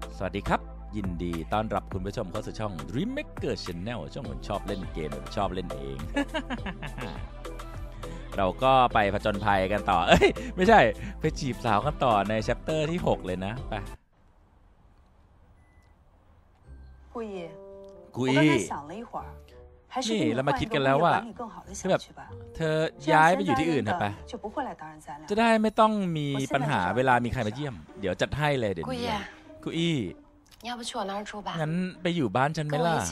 สวัสดีครับยินดีต้อนรับคุณผู้ชมเข้าสู่ช่อง Dreammaker Channel ช่องคนชอบเล่นเกมชอบเล่นเอง เราก็ไปผจญภัยกันต่อไม่ใช่ไปจีบสาวกันต่อในแชปเตอร์ที่6เลยนะไปกุยนี่เรามาคิดกันแล้วว่าคือแบบเธอย้ายไปอยู่ที่อื่นเถอะไปจะได้ไม่ต้องมีปัญหาเวลามีใครมาเยี่ยมเดี๋ยวจัดให้เลยเดี๋ยวนี้กุยงั้นไปอยู่บ้านฉันไหมล่ะ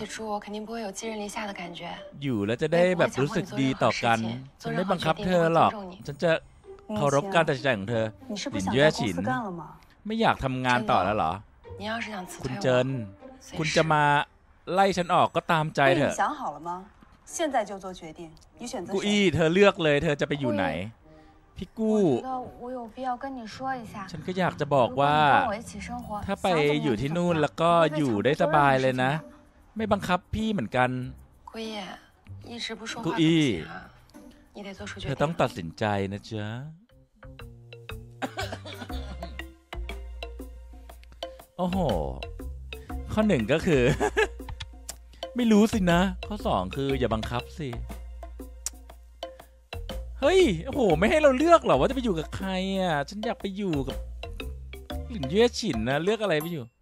อยู่แล้วจะได้แบบรู้สึกดีต่อกันฉันไม่บังคับเธอหรอกฉันจะเคารพการตัดสินใจของเธอหลินเย่ฉินไม่อยากทำงานต่อแล้วเหรอคุณเจินคุณจะมาไล่ฉันออกก็ตามใจเถอะกุอี้เธอเลือกเลยเธอจะไปอยู่ไหนพี่กู้ฉันก็อยากจะบอกว่าถ้าไปอยู่ที่นู่นแล้วก็อยู่ได้สบายเลยนะไม่บังคับพี่เหมือนกันกุอี้เธอต้องตัดสินใจนะจ๊ะโอ้โหข้อหนึ่งก็คือ ไม่รู้สินะข้อสองคืออย่าบังคับสิเฮ้ยโอ้โหไม่ให้เราเลือกหรอว่าจะไปอยู่กับใครอ่ะฉันอยากไปอยู่กับหลินเย่ฉินนะเลือกอะไรไปอยู่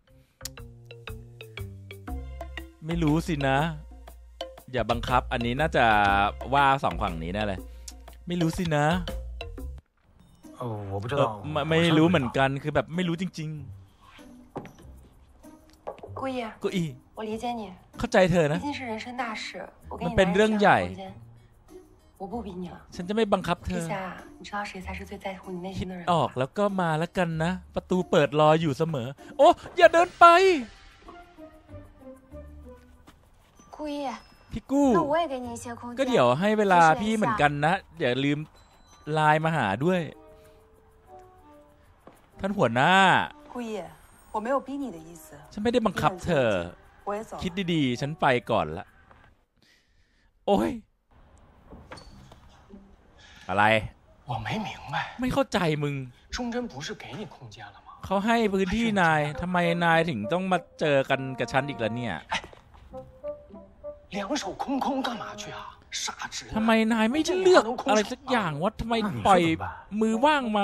ไม่รู้สินะอย่าบังคับอันนี้น่าจะว่าสองฝั่งนี้แน่เลยไม่รู้สินะไม่รู้เหมือนกันคือแบบไม่รู้จริงๆกุยเข้าใจเธอนะมันเป็นเรื่องใหญ่ฉันจะไม่บังคับเธอคิดออกแล้วก็มาแล้วกันนะประตูเปิดรออยู่เสมอโอ้อย่าเดินไปพี่กู้ก็เดี๋ยวให้เวลาพี่เหมือนกันนะอย่าลืมไลน์มาหาด้วยท่านหัวหน้าฉันไม่ได้บังคับเธอคิดดีๆฉันไปก่อนละโอ้ยอะไรไม่เข้าใจมึงเขาให้พื้นที่นายทำไมนายถึงต้องมาเจอกันกับฉันอีกแล้วเนี่ยทำไมนายไม่เลือกอะไรสักอย่างวะทำไมปล่อยมือว่างมา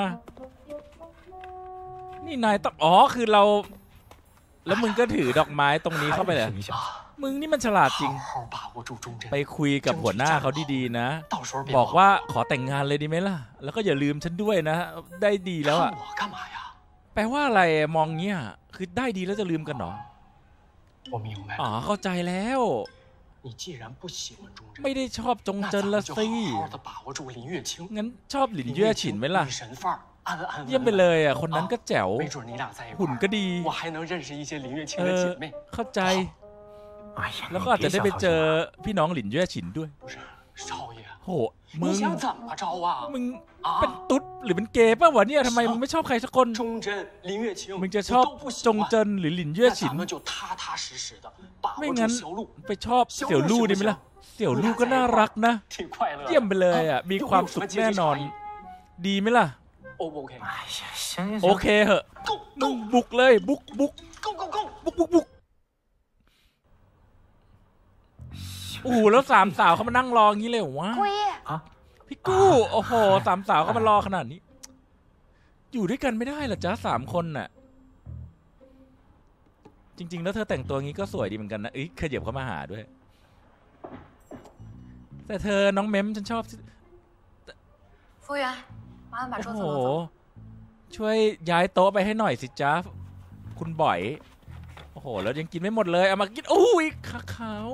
นี่นายต้องคือเราแล้วมึงก็ถือดอกไม้ตรงนี้เข้าไปเลยมึงนี่มันฉลาดจริงไปคุยกับหัวหน้าเขาดีๆนะบอกว่าขอแต่งงานเลยดีไหมล่ะแล้วก็อย่าลืมฉันด้วยนะได้ดีแล้วอ่ะแปลว่าอะไรมองเงี้ยคือได้ดีแล้วจะลืมกันหรอเข้าใจแล้วไม่ได้ชอบจงเจินละสิงั้นชอบหลินเย่ฉินไหมล่ะเยี่ยมไปเลยอ่ะคนนั้นก็แจ๋วหุ่นก็ดีเข้าใจแล้วก็อาจจะได้ไปเจอพี่น้องหลินเย่ฉินด้วยโหมึงเป็นตุ๊ดหรือเป็นเกย์ป่ะวะเนี่ยทำไมมึงไม่ชอบใครสักคนมึงจะชอบจงเจินหรือหลินเย่ฉินไม่งั้นไปชอบเสี่ยวลู่ดีไหมล่ะเสี่ยวลู่ก็น่ารักนะเยี่ยมไปเลยอ่ะมีความสุขแน่นอนดีไหมล่ะโอเคเหอะมึงบุกเลยบุกโอ้โหแล้วสามสาวเขามานั่งรออย่างนี้เลยเหรอวะพี่กู้โอ้โหสามสาวเขามารอขนาดนี้อยู่ด้วยกันไม่ได้หรอจ๊ะ3 คนน่ะจริงๆแล้วเธอแต่งตัวงี้ก็สวยดีเหมือนกันนะขยับเข้ามาหาด้วยแต่เธอน้องเม้มฉันชอบโอ้โหช่วยย้ายโต๊ะไปให้หน่อยสิจ๊ะคุณบ่อยโอ้โหแล้วยังกินไม่หมดเลยเอามากินโอ้ยขาว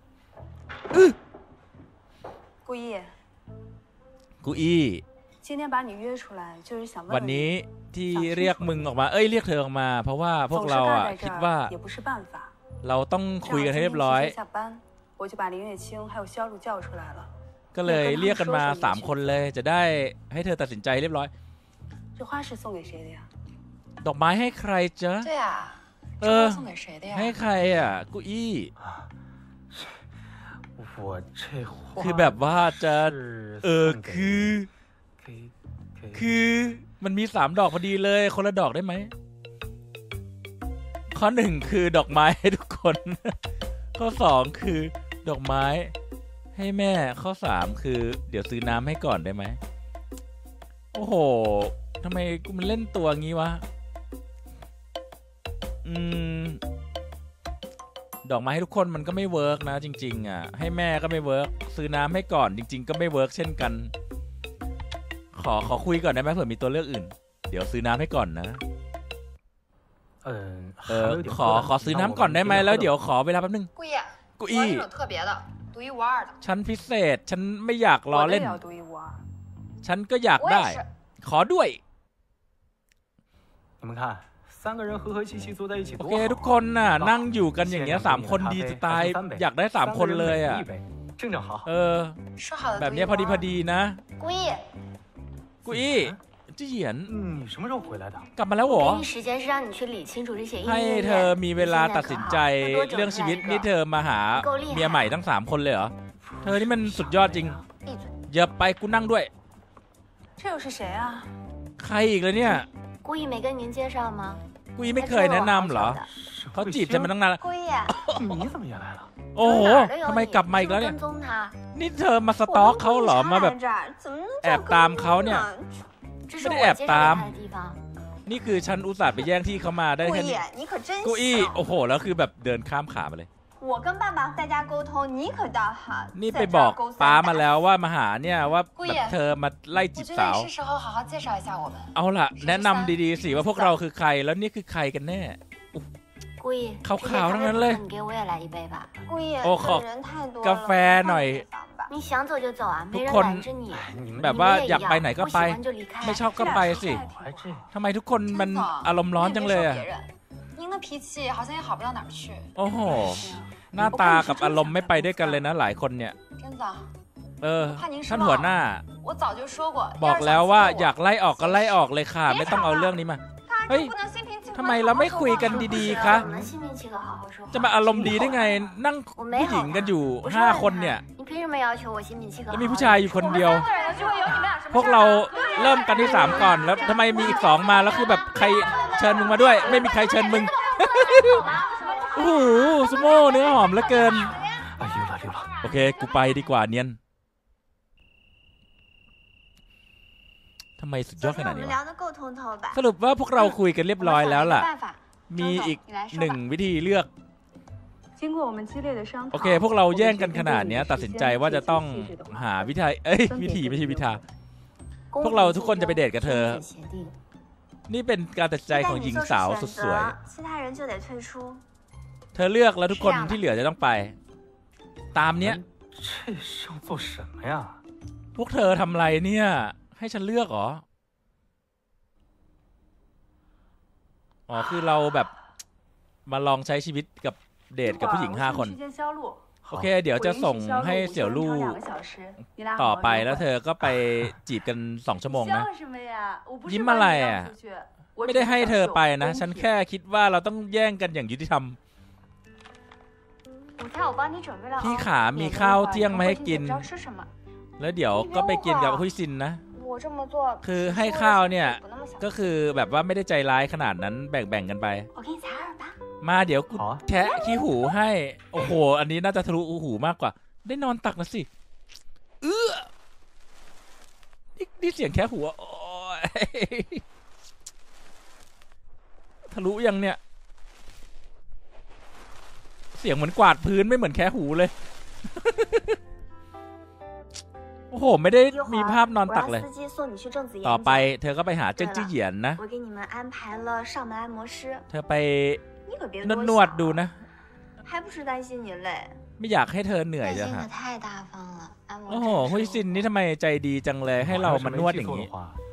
กุอี้วันนี้ที่เรียกมึงออกมาเรียกเธอออกมาเพราะว่าพวกเราอ่ะคิดว่าเราต้องคุยกันให้เรียบร้อยก็เลยเรียกกันมา3 คนเลยจะได้ให้เธอตัดสินใจเรียบร้อยดอกไม้ให้ใครจ๊ะให้ใครอ่ะกุอี้คือแบบว่าจะคือมันมี3 ดอกพอดีเลยคนละดอกได้ไหมข้อ 1คือดอกไม้ให้ทุกคน ข้อ 2คือดอกไม้ให้แม่ข้อ 3คือเดี๋ยวซื้อน้ำให้ก่อนได้ไหมโอ้โหทำไมมันเล่นตัวงี้วะดอกไม้ให้ทุกคนมันก็ไม่เวิร์กนะจริงๆอ่ะให้แม่ก็ไม่เวิร์กซื้อน้ำให้ก่อนจริงๆก็ไม่เวิร์กเช่นกันขอคุยก่อนได้ไหมเผื่อมีตัวเลือกอื่นเดี๋ยวซื้อน้ำให้ก่อนนะขอซื้อน้ำก่อนได้ไหมแล้วเดี๋ยวขอเวลาแป๊บนึงกุยฉันพิเศษฉันไม่อยากล้อเล่นฉันก็อยากได้ขอด้วยโอเคทุกคนน่ะนั่งอยู่กันอย่างเงี้ย3คนดีจะตายอยากได้3คนเลยอ่ะแบบนี้พอดีนะกุยจี้เหยียนกลับมาแล้วเหรอให้เธอมีเวลาตัดสินใจเรื่องชีวิตนี่เธอมาหาเมียใหม่ทั้ง3คนเลยเหรอเธอนี่มันสุดยอดจริงอย่าไปกูนั่งด้วยใครอีกเลยเนี่ยกุยไม่เคยแนะนำเหรอเขาจีบฉันมาตั้งนานโอ้โหทำไมกลับมาอีกแล้วเนี่ยนี่เธอมาสต็อกเขาเหรอมาแบบแอบตามเขาเนี่ยไม่ได้แอบตามนี่คือฉันอุตส่าห์ไปแย่งที่เขามาได้แค่นี้กุยโอ้โหแล้วคือแบบเดินข้ามขามาเลยนี่ไปบอกป้ามาแล้วว่ามาหาเนี่ยว่าแบบเธอมาไล่จีบสาวเอาล่ะแนะนำดีๆสิว่าพวกเราคือใครแล้วนี่คือใครกันแน่ขาวๆทั้งนั้นเลยโอ้ขอกาแฟหน่อยทุกคนแบบว่าอยากไปไหนก็ไปไม่ชอบก็ไปสิทำไมทุกคนมันอารมณ์ร้อนจังเลยอ่ะโอ้โหหน้าตากับอารมณ์ไม่ไปด้วยกันเลยนะหลายคนเนี่ยท่านหัวหน้าบอกแล้วว่าอยากไล่ออกก็ไล่ออกเลยค่ะไม่ต้องเอาเรื่องนี้มาเฮ้ยทำไมเราไม่คุยกันดีๆคะจะมาอารมณ์ดีได้ไงนั่งผู้หญิงกันอยู่5คนเนี่ยแล้วมีผู้ชายอยู่คนเดียวพวกเราเริ่มกันที่3ก่อนแล้วทำไมมีอีก2มาแล้วคือแบบใครเชิญมึงมาด้วยไม่มีใครเชิญมึงโอ้โหซูโม่เนื้อหอมเหลือเกินโอเคกูไปดีกว่าเนียนทำไมสุดยอดขนาดนี้วะสรุปว่าพวกเราคุยกันเรียบร้อยแล้วล่ะมีอีก1วิธีเลือกโอเคพวกเราแย่งกันขนาดนี้ตัดสินใจว่าจะต้องหาวิธีไม่ใช่วิธีพวกเราทุกคนจะไปเดทกับเธอนี่เป็นการตัดสินใจของหญิงสาวสุดสวยเธอเลือกแล้วทุกคนที่เหลือจะต้องไปตามเนี้ยพวกเธอทำอะไรเนี่ยให้ฉันเลือกเหรออ๋อคือเราแบบมาลองใช้ชีวิตกับเดทกับผู้หญิง5คนโอเคเดี๋ยวจะส่งให้เสี่ยวลู่ต่อไปแล้วเธอก็ไปจีบกัน2 ชั่วโมงนะยิ้มอะไรอ่ะไม่ได้ให้เธอไปนะฉันแค่คิดว่าเราต้องแย่งกันอย่างยุติธรรมพี่ขามีข้าวเที่ยงมาให้กินแล้วเดี๋ยวก็ไปกินกับฮุยซินนะคือให้ข้าวเนี่ยก็คือแบบว่าไม่ได้ใจร้ายขนาดนั้นแบ่งกันไปมาเดี๋ยวกูแคะขี้หูให้โอ้โหอันนี้น่าจะทะลุหูมากกว่าได้นอนตักนะสินี่เสียงแคะหูโอ้ยทะลุยังเนี่ยเสียงเหมือนกวาดพื้นไม่เหมือนแคะหูเลยโอ้โหไม่ได้มีภาพนอนตักเลยต่อไปเธอก็ไปหาเจิ้งจี้เหยียนนะเธอไปนวดดูนะไม่อยากให้เธอเหนื่อยจ้ะฮะโอ้โหฮุยซินนี่ทำไมใจดีจังเลยให้เรามานวดอย่างนี้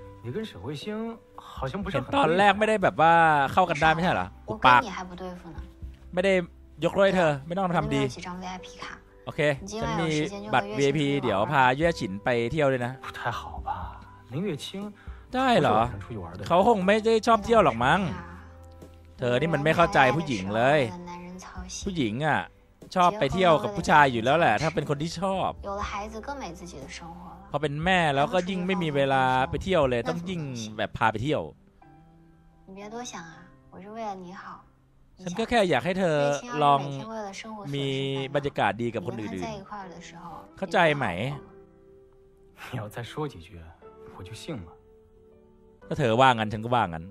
เห็นตอนแรกไม่ได้แบบว่าเข้ากันได้ไม่ใช่เหรออุปากไม่ได้ยกโทษเธอไม่ต้องทำดีโอเคฉันมีบัตร VIP เดี๋ยวพาเย่ฉินไปเที่ยวเลยนะได้เหรอเขาคงไม่ได้ชอบเที่ยวหรอกมั้งเธอนี่มันไม่เข้าใจผู้หญิงเลยผู้หญิงอ่ะชอบไปเที่ยวกับผู้ชายอยู่แล้วแหละถ้าเป็นคนที่ชอบพอเป็นแม่แล้วก็ยิ่งไม่มีเวลาไปเที่ยวเลยต้องยิ่งแบบพาไปเที่ยวฉันก็แค่อยากให้เธอลองมีบรรยากาศดีกับคนอื่นๆเข้าใจไหม你要再说几句我就信了ถ้าเธอว่างั้นฉันก็ว่างั้น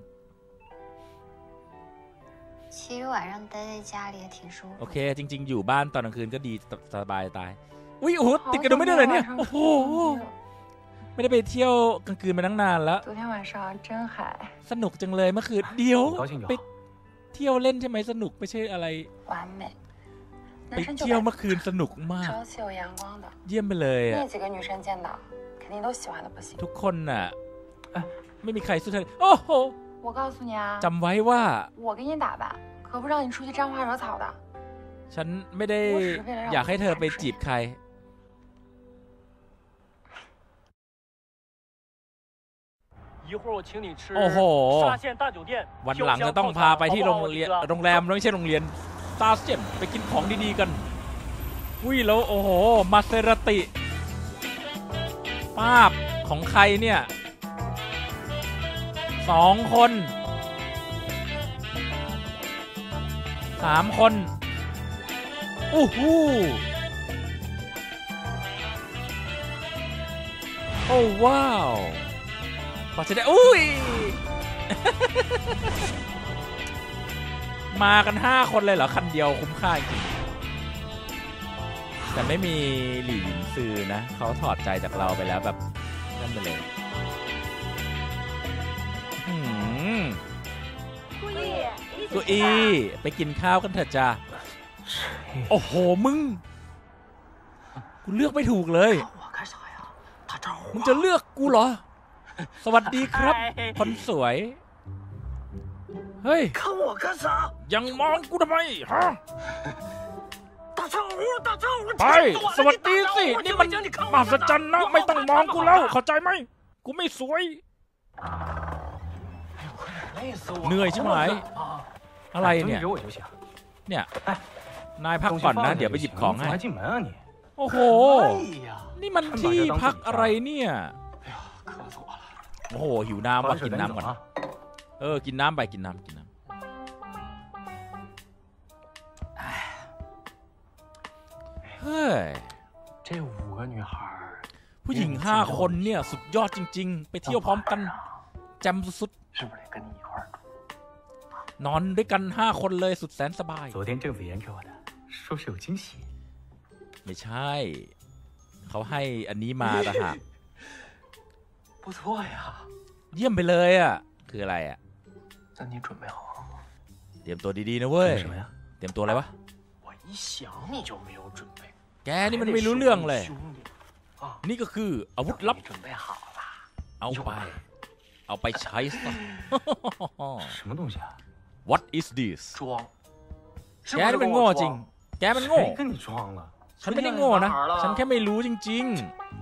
โอเคจริงๆอยู่บ้านตอนกลางคืนก็ดีสบายตายอุ้ยโอ้โหติดกันดูไม่ได้เลยเนี่ยโอ้โหไม่ได้ไปเที่ยวกลางคืนมาตั้งนานแล้วสนุกจังเลยเมื่อคืนเดียวไปเที่ยวเล่นใช่ไหมสนุกไม่ใช่อะไรไปเที่ยวเมื่อคืนสนุกมากเยี่ยมไปเลยอ่ะทุกคนน่ะไม่มีใครสู้เธอโอ้โหจำไว้ว่าฉันไม่ได้อยากให้เธอไปจีบใครโอ้โหวันหลังจะต้องพาไปที่โรงแรมไม่ใช่โรงเรียนซาเซียนไปกินของดีๆกันอุ้ยแล้วโอ้โหมาเซราติภาพของใครเนี่ย2 คน3 คนอู้หูโอ้ว้าวพอจะได้อุ้ย มากัน5 คนเลยเหรอคันเดียวคุ้มค่าจริงแต่ไม่มีหลี่หยินซือนะเขาถอดใจจากเราไปแล้วแบบนั่นไปเลยกุยไปกินข้าวกันเถอะจ้าโอ้โหมึงกูเลือกไม่ถูกเลยมึงจะเลือกกูเหรอสวัสดีครับคนสวยเฮ้ยยังมองกูทำไมฮะไปสวัสดีสินี่มันมหัศจรรย์นะไม่ต้องมองกูแล้วเข้าใจไหมกูไม่สวยเหนื่อยใช่ไหมอะไรเนี่ยนายพักก่อนนะเดี๋ยวไปหยิบของให้โอ้โหนี่มันที่พักอะไรเนี่ยโอ้โหหิวน้ำว่ะกินน้ำก่อนกินน้ำไปกินน้ำเฮ้ยผู้หญิง5 คนเนี่ยสุดยอดจริงๆไปเที่ยวพร้อมกันแจ่มสุดนอนด้วยกัน5 คนเลยสุดแสนสบายไม่ใช่เขาให้อันนี้มาต่างหากเยี่ยมไปเลยอ่ะคืออะไรอ่ะเตรียมตัวดีๆนะเว้ยเตรียมตัวอะไรวะแกนี่มันไม่รู้เรื่องเลยนี่ก็คืออาวุธลับเอาไปใช้ซะWhat is this แกนี่มันโง่จริงแกมันโง่ฉันไม่ได้โง่นะฉันแค่ไม่รู้จริง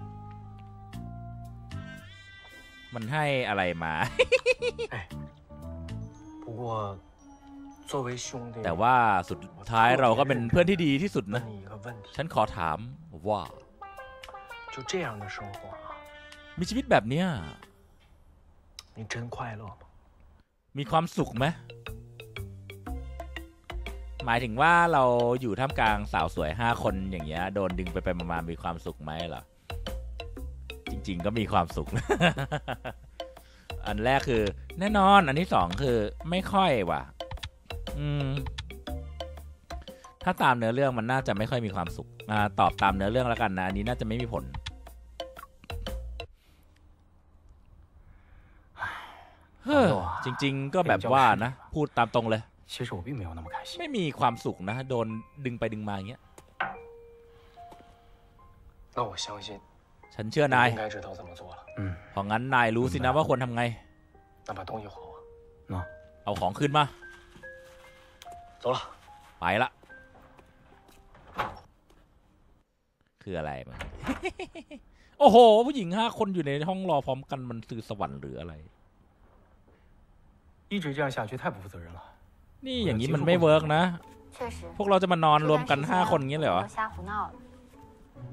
ๆมันให้อะไรมาแต่ว่าสุดท้ายเราก็เป็นเพื่อนที่ดีที่สุดนะฉันขอถามว่ามีชีวิตแบบเนี้ยมีความสุขไหมหมายถึงว่าเราอยู่ท่ามกลางสาวสวย5 คนอย่างเงี้ยโดนดึงไปมามีความสุขไหมเหรอจริงๆก็มีความสุข อันแรกคือแน่นอนอันที่2คือไม่ค่อยว่ะถ้าตามเนื้อเรื่องมันน่าจะไม่ค่อยมีความสุขตอบตามเนื้อเรื่องแล้วกันนะอันนี้น่าจะไม่มีผลเฮ้อจริงๆก็แบบว่านะพูดตามตรงเลยไม่มีความสุขนะโดนดึงไปดึงมาอย่างเงี้ยฉันเชื่อนายเพราะงั้นนายรู้สินะว่าควรทำไงเอาของขึ้นมาไปละคืออะไรมัน โอ้โหผู้หญิง5 คนอยู่ในห้องรอพร้อมกันมันคือสวรรค์หรืออะไรนี่อย่างนี้มันไม่เวิร์กนะพวกเราจะมานอนรวมกัน5 คนงี้เลยเหรอ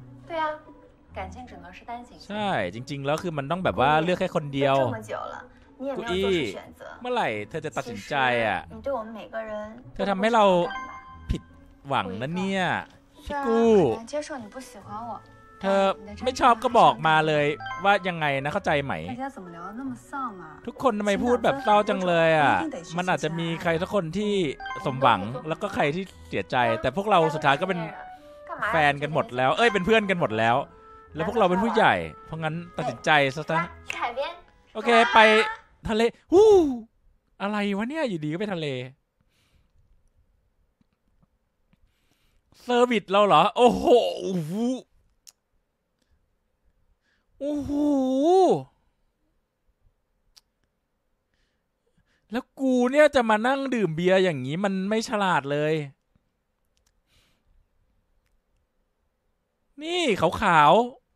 ใช่จริงๆแล้วคือมันต้องแบบว่าเลือกแค่คนเดียวกุอี้เมื่อไหร่เธอจะตัดสินใจอ่ะเธอทำให้เราผิดหวังนะเนี่ยชิกูเธอไม่ชอบก็บอกมาเลยว่ายังไงนะเข้าใจไหมทุกคนทำไมพูดแบบเศร้าจังเลยอ่ะมันอาจจะมีใครสักคนที่สมหวังแล้วก็ใครที่เสียใจแต่พวกเราสุดท้ายก็เป็นแฟนกันหมดแล้วเป็นเพื่อนกันหมดแล้วแล้วพวกเราเป็นผู้ใหญ่เพราะงั้นตัดสินใจซะโอเคไปทะเลฮู้อะไรวะเนี่ยอยู่ดีก็ไปทะเลเซอร์วิสเราเหรอโอ้โหโอ้โหแล้วกูเนี่ยจะมานั่งดื่มเบียร์อย่างนี้มันไม่ฉลาดเลยนี่ขาว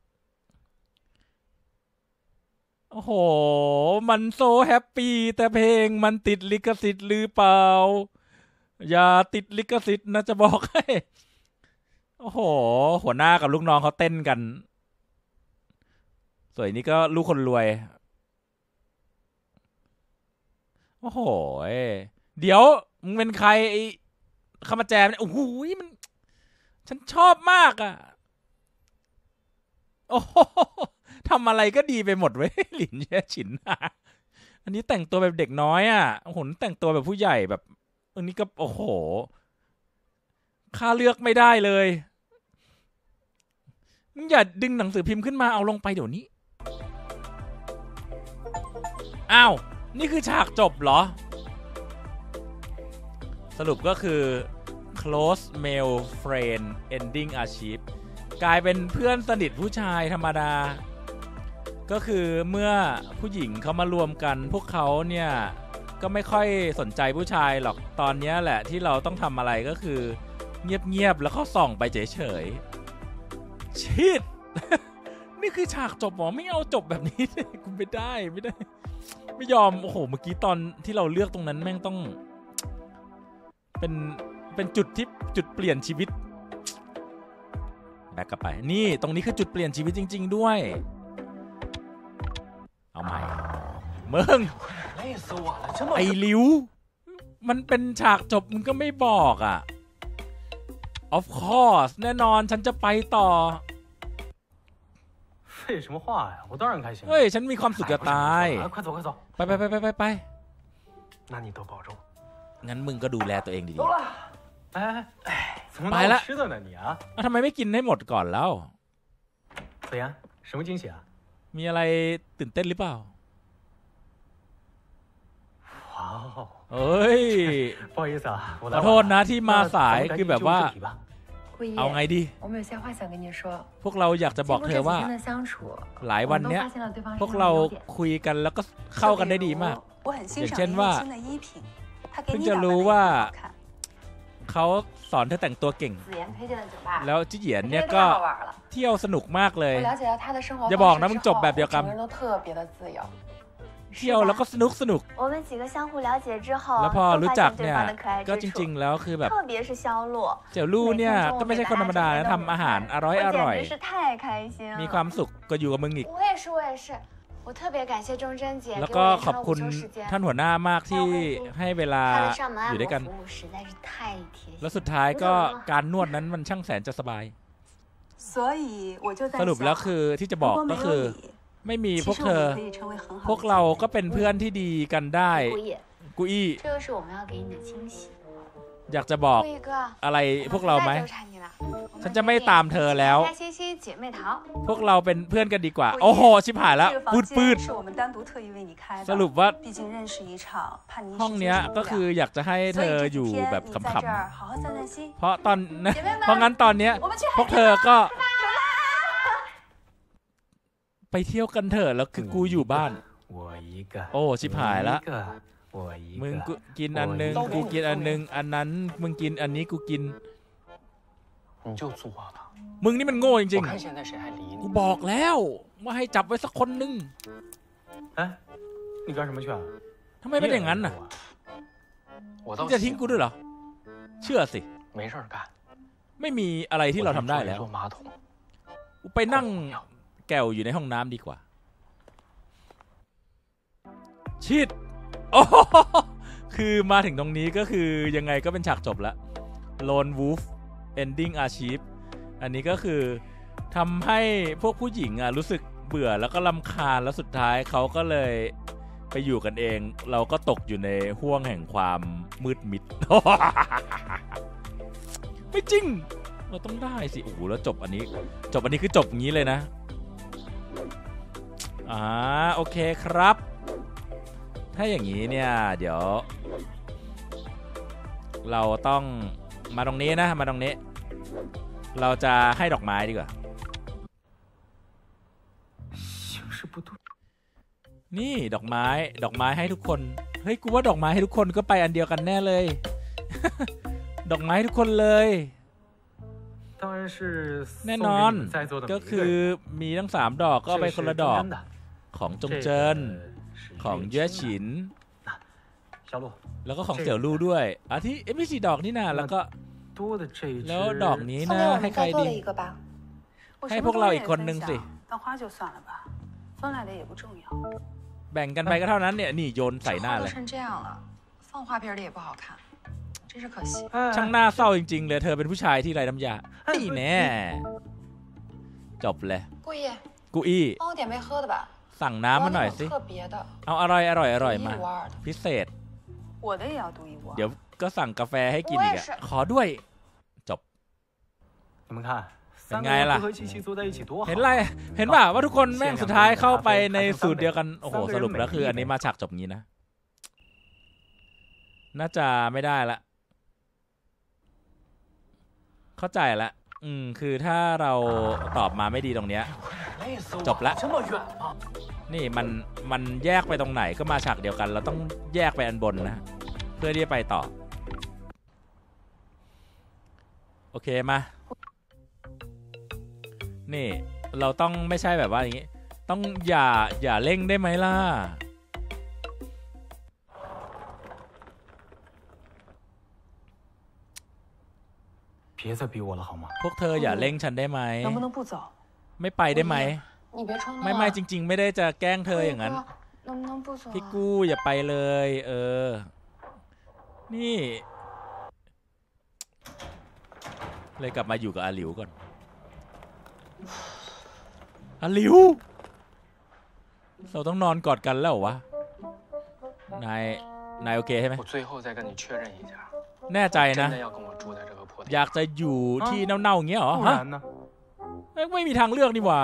ๆโอ้โหมันโซแฮปปี้แต่เพลงมันติดลิขสิทธิ์หรือเปล่าอย่าติดลิขสิทธิ์นะจะบอกให้โอ้โหหัวหน้ากับลูกน้องเขาเต้นกันส่วนนี้ก็ลูกคนรวยโอ้โหเดี๋ยวมึงเป็นใครไอ้คำมาแจมเนี่ยโอ้โหมันฉันชอบมากอ่ะโอ้โหทำอะไรก็ดีไปหมดเว้ยหลินเย่ฉินอันนี้แต่งตัวแบบเด็กน้อยอ่ะโอ้โหแต่งตัวแบบผู้ใหญ่แบบอันนี้ก็โอ้โหค่าเลือกไม่ได้เลยมึงอย่าดึงหนังสือพิมพ์ขึ้นมาเอาลงไปเดี๋ยวนี้อ้าวนี่คือฉากจบเหรอสรุปก็คือ close male friend ending achieve กลายเป็นเพื่อนสนิทผู้ชายธรรมดาก็คือเมื่อผู้หญิงเขามารวมกันพวกเขาเนี่ยก็ไม่ค่อยสนใจผู้ชายหรอกตอนนี้แหละที่เราต้องทำอะไรก็คือเงียบๆแล้วก็ส่องไปเฉยๆชิด นี่คือฉากจบหรอไม่เอาจบแบบนี้เลยกูไม่ได้ไม่ยอมโอ้โหเมื่อกี้ตอนที่เราเลือกตรงนั้นแม่งต้องเป็นจุดที่จุดเปลี่ยนชีวิตแบ็กกลับไปนี่ตรงนี้คือจุดเปลี่ยนชีวิตจริงๆด้วยเอาใหม่มึงไอ้ลิวมันเป็นฉากจบมึงก็ไม่บอกอ่ะ of course แน่นอนฉันจะไปต่อ废什么话呀我当然开心เฮ้ยฉันมีความสุขจะตายไป那你多保重งั้นมึงก็ดูแลตัวเองดีๆไปละทำไมไม่กินให้หมดก่อนแล้ว子妍什么惊喜啊มีอะไรตื่นเต้นหรือเปล่าว้าวเฮ้ย不好意思啊ขอโทษนะที่มาสายคือแบบว่าเอาไงดีพวกเราอยากจะบอกเธอว่าหลายวันเนี้ยพวกเราคุยกันแล้วก็เข้ากันได้ดีมากอย่างเช่นว่าเพิ่งจะรู้ว่าเขาสอนเธอแต่งตัวเก่งแล้วจิเหยียนเนี่ยก็เที่ยวสนุกมากเลยอย่าบอกนะมึงจบแบบเดียวกันเที่ยวแล้วก็สนุกแล้วพอรู้จักเนี่ยก็จริงๆแล้วคือแบบเสี่ยวลู่เนี่ยก็ไม่ใช่คนธรรมดานะทำอาหารอร่อยมีความสุขก็อยู่กับมึงอีกแล้วก็ขอบคุณท่านหัวหน้ามากที่ให้เวลาอยู่ด้วยกันแล้วสุดท้ายก็การนวดนั้นมันช่างแสนจะสบายสรุปแล้วคือที่จะบอกก็คือไม่มีพวกเธอพวกเราก็เป็นเพื่อนที่ดีกันได้กุอี้อยากจะบอกอะไรพวกเราไหมฉันจะไม่ตามเธอแล้วพวกเราเป็นเพื่อนกันดีกว่าโอ้โหชิบหายแล้วปืดสรุปว่าห้องเนี้ยก็คืออยากจะให้เธออยู่แบบขำๆเพราะงั้นตอนเนี้ยพวกเธอก็ไปเที่ยวกันเถอะแล้วคือกูอยู่บ้านโอ้ชิบหายแล้วมึงกูกินอันนึงกูกินอันนึงอันนั้นมึงกินอันนี้กูกินมึงนี่มันโง่จริงๆกูบอกแล้วว่าให้จับไว้สักคนนึงทำไมเป็นอย่างนั้นน่ะมึงจะทิ้งกูด้วยเหรอเชื่อสิไม่มีอะไรที่เราทำได้แล้วกูไปนั่งแก้วอยู่ในห้องน้ำดีกว่าชิดโอ้คือมาถึงตรงนี้ก็คือยังไงก็เป็นฉากจบแล้ว Lone Wolf Ending Archive อันนี้ก็คือทำให้พวกผู้หญิงรู้สึกเบื่อแล้วก็รำคาญแล้วสุดท้ายเขาก็เลยไปอยู่กันเองเราก็ตกอยู่ในห้วงแห่งความมืดมิด ไม่จริงเราต้องได้สิโอ้โหแล้วจบอันนี้คือจบงี้เลยนะโอเคครับถ้าอย่างนี้เนี่ยเดี๋ยวเราต้องมาตรงนี้นะมาตรงนี้เราจะให้ดอกไม้ดีกว่านี่ดอกไม้ให้ทุกคนเฮ้ยกูว่าดอกไม้ให้ทุกคนก็ไปอันเดียวกันแน่เลย ดอกไม้ทุกคนเลยแน่นอนก็คือมีทั้ง3ดอกก็ไปคนละดอกของจงเจินของเย่ฉินแล้วก็ของเสี่ยวลู่ด้วยที่ไม่4ดอกนี่นะแล้วดอกนี้นะให้ใครดีให้พวกเราอีกคนนึงสิแบ่งกันไปก็เท่านั้นเนี่ยนี่โยนใส่หน้าเลยช่างหน้าเศร้าจริงๆเลยเธอเป็นผู้ชายที่ไร้น้ำยานี่แน่จบเลยกุอี้สั่งน้ำมาหน่อยสิเอาอร่อยมาพิเศษเดี๋ยวก็สั่งกาแฟให้กินอีกขอด้วยจบเป็นไงล่ะเห็นป่ะว่าทุกคนแม่งสุดท้ายเข้าไปในสูตรเดียวกันโอ้โหสรุปแล้วคืออันนี้มาฉากจบงี้นะน่าจะไม่ได้ละเข้าใจละคือถ้าเราตอบมาไม่ดีตรงเนี้ยจบละนี่มันแยกไปตรงไหนก็มาฉากเดียวกันเราต้องแยกไปอันบนนะเพื่อที่จะไปต่อโอเคมานี่เราต้องไม่ใช่แบบว่าอย่างงี้ต้องอย่าเร่งได้ไหมล่ะพวกเธออย่าเร่งฉันได้ไหมไม่ไปได้ไหมไม่จริงๆไม่ได้จะแกล้งเธออย่างนั้นพี่กู้อย่าไปเลยนี่เลยกลับมาอยู่กับอาหลิวก่อนอาหลิวเราต้องนอนกอดกันแล้ววะนายโอเคใช่ไหมแน่ใจนะอยากจะอยู่ที่เน่าๆอย่างเงี้ยเหรอฮะไม่มีทางเลือกนี่หว่า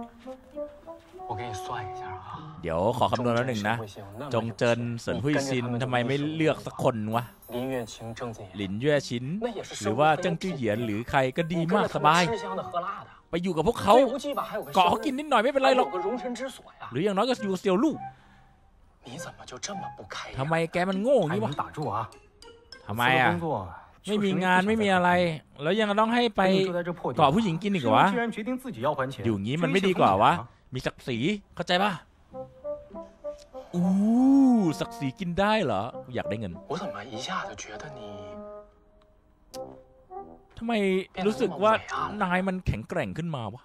เดี๋ยวขอคำนวณแล้วหนึ่งนะจงเจินเซินหุยซินทำไมไม่เลือกสักคนวะหลินเย่ชินหรือว่าเจิ้งจื้อเหยียนหรือใครก็ดีมากสบายไปอยู่กับพวกเขาเกาะเขากินนิดหน่อยไม่เป็นไรหรอกหรืออย่างน้อยก็อยู่เสี่ยวลู่ทำไมแกมันโง่อย่างนี้วะทำไมไม่มีงานไม่มีอะไรแล้วยังต้องให้ไปเกาะผู้หญิงกินอีกเหรอวะอยู่อย่างนี้มันไม่ดีกว่าวะมีศักดิ์ศรีเข้าใจป่ะศักดิ์ศรีกินได้เหรออยากได้เงินทำไมรู้สึกว่านายมันแข็งแกร่งขึ้นมาวะ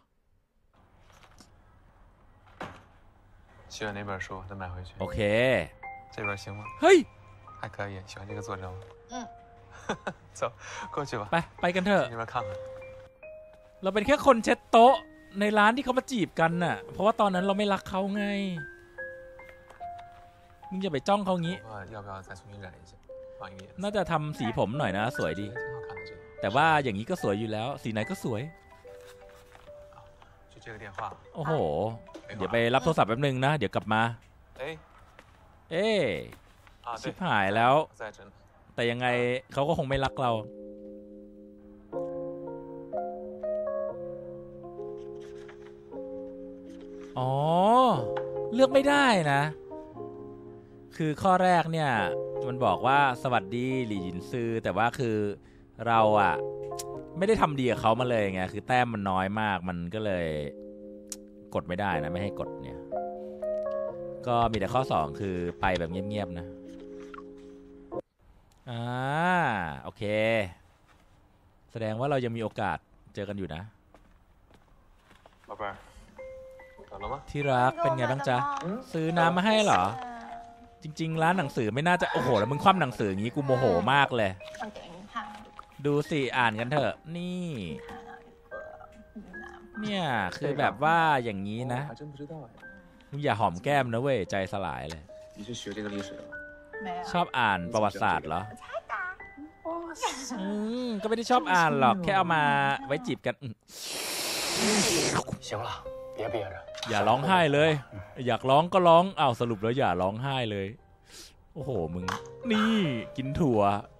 โอเคเฮ้ย还可以喜欢这个作者吗走过去吧ไปกันเถอะเราเป็นแค่คนเช็ดโต๊ะในร้านที่เขามาจีบกันน่ะเพราะว่าตอนนั้นเราไม่รักเขาไงมึงอย่าไปจ้องเขางี้น่าจะทำสีผมหน่อยนะสวยดีแต่ว่าอย่างนี้ก็สวยอยู่แล้วสีไหนก็สวยโอ้โหเดี๋ยวไปรับโทรศัพท์แป๊บนึงนะเดี๋ยวกลับมาชิบหายแล้วแต่ยังไงเขาก็คงไม่รักเราเลือกไม่ได้นะคือข้อแรกเนี่ยมันบอกว่าสวัสดีหลี่หยินซือแต่ว่าคือเราไม่ได้ทำดีกับเขามาเลยไงคือแต้มมันน้อยมากมันก็เลยกดไม่ได้นะไม่ให้กดเนี่ยก็มีแต่ข้อ2คือไปแบบเงียบๆนะโอเคแสดงว่าเรายังมีโอกาสเจอกันอยู่นะที่รักเป็นไงบ้างจ๊ะซื้อน้ำมาให้เหรอจริงๆร้านหนังสือไม่น่าจะโอ้โหแล้วมึงคว่ำหนังสืออย่างงี้กูโมโหมากเลยดูสิอ่านกันเถอะนี่เนี่ยคือแบบว่าอย่างนี้นะมึงอย่าหอมแก้มนะเว้ยใจสลายเลยชอบอ่านประวัติศาสตร์เหรอก็ไม่ได้ชอบอ่านหรอกแค่เอามาไว้จีบกันอย่าร้องไห้เลยอยากร้องก็ร้องอ้าวสรุปแล้วอย่าร้องไห้เลยโอ้โหมึงนี่กินถั่ว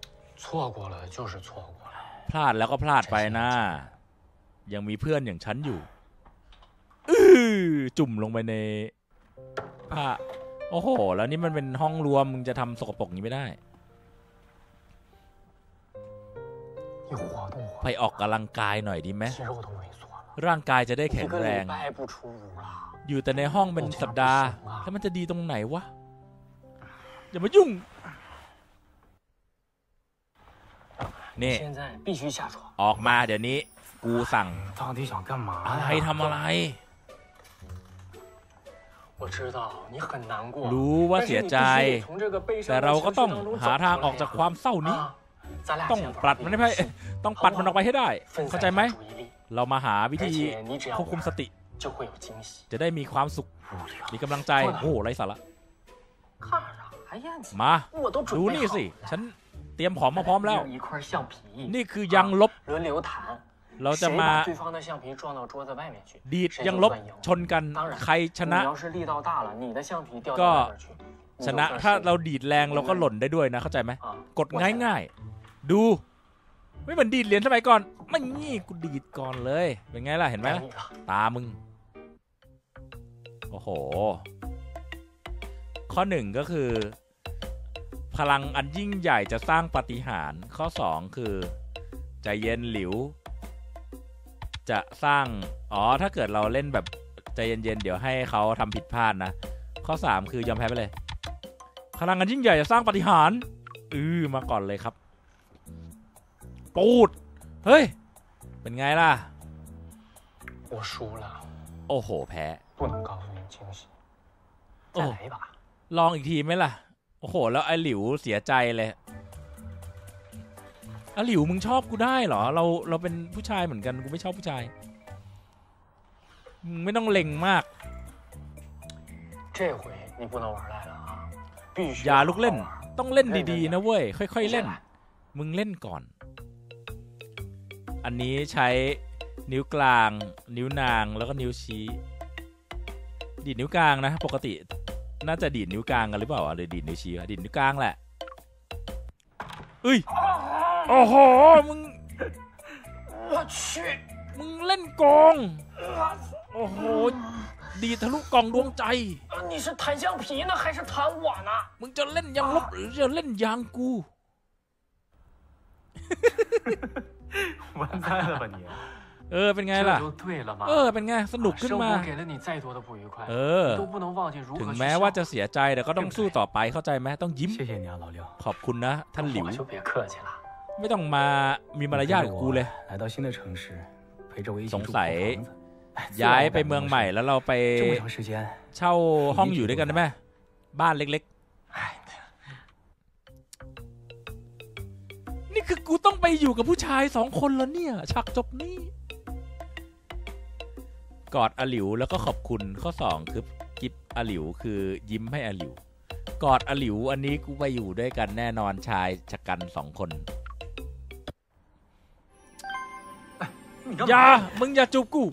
พลาดแล้วก็พลาดไปนะยังมีเพื่อนอย่างฉันอยู่จุ่มลงไปในผ้าโอ้โหแล้วนี่มันเป็นห้องรวมมึงจะทำสกปรกนี้ไม่ได้ไปออกกำลังกายหน่อยดีไหมร่างกายจะได้แข็งแรงอยู่แต่ในห้องเป็นสัปดาห์แล้วมันจะดีตรงไหนวะอย่ามายุ่งนี่ออกมาเดี๋ยวนี้กูสั่งให้ทำอะไรรู้ว่าเสียใจแต่เราก็ต้องหาทางออกจากความเศร้านี้ต้องปัดมันให้ต้องปัดมันออกไปให้ได้เข้าใจไหมเรามาหาวิธีควบคุมสติจะได้มีความสุขมีกำลังใจโอ้ไร้สาระมาดูนี่สิฉันเตรียมของมาพร้อมแล้วนี่คือยังลบเราจะมาดีดยังลบชนกันใครชนะก็ชนะถ้าเราดีดแรงเราก็หล่นได้ด้วยนะเข้าใจไหมกดง่ายๆดูไม่เหมือนดีดเหรียญสมัยก่อนไม่งี้กูดีดก่อนเลยเป็นไงล่ะเห็นไหมตามึงโอ้โหข้อ1ก็คือพลังอันยิ่งใหญ่จะสร้างปาฏิหาริย์ข้อ2คือใจเย็นหลิวจะสร้างถ้าเกิดเราเล่นแบบใจเย็นๆเดี๋ยวให้เขาทำผิดพลาดนะข้อ3คือยอมแพ้ไปเลยพลังอันยิ่งใหญ่จะสร้างปาฏิหาริย์มาก่อนเลยครับปูดเฮ้ยเป็นไงล่ะโอ้โหแพ้โอ้ลองอีกทีไหมล่ะโอ้โหแล้วไอ้หลิวเสียใจเลยหลิวมึงชอบกูได้เหรอเราเป็นผู้ชายเหมือนกันกูไม่ชอบผู้ชายมึงไม่ต้องเล็งมากอย่าลุกเล่นต้องเล่นดีๆนะเว้ยค่อยๆเล่นมึงเล่นก่อนอันนี้ใช้นิ้วกลางนิ้วนางแล้วก็นิ้วชี้ดีดนิ้วกลางนะปกติน่าจะดีดนิ้วกลางกันหรือเปล่าหรือดีดนิ้วชี้ดีดนิ้วกลางแหละเอ้ยโอ้โหมึงเล่นกองโอ้โหดีทะลุกล่องดวงใจมึงจะเล่นยางลบหรือจะเล่นยางกูเป็นไงล่ะเป็นไงสนุกขึ้นมาถึงแม้ว่าจะเสียใจแต่ก็ต้องสู้ต่อไปเข้าใจไหมต้องยิ้มขอบคุณนะท่านหลิวไม่ต้องมามีมารยาทกับกูเลยสงสัยย้ายไปเมืองใหม่แล้วเราไปเช่าห้องอยู่ด้วยกันได้ไหมบ้านเล็กๆนี่คือกูต้องไปอยู่กับผู้ชาย2 คนแล้วเนี่ยฉากจบนี้กอดอหลิวแล้วก็ขอบคุณข้อ2คือกิฟอหลิวคือยิ้มให้อหลิวกอดอหลิวอันนี้กูไปอยู่ด้วยกันแน่นอนชายชะกัน2 คนมึงอย่าจูบกู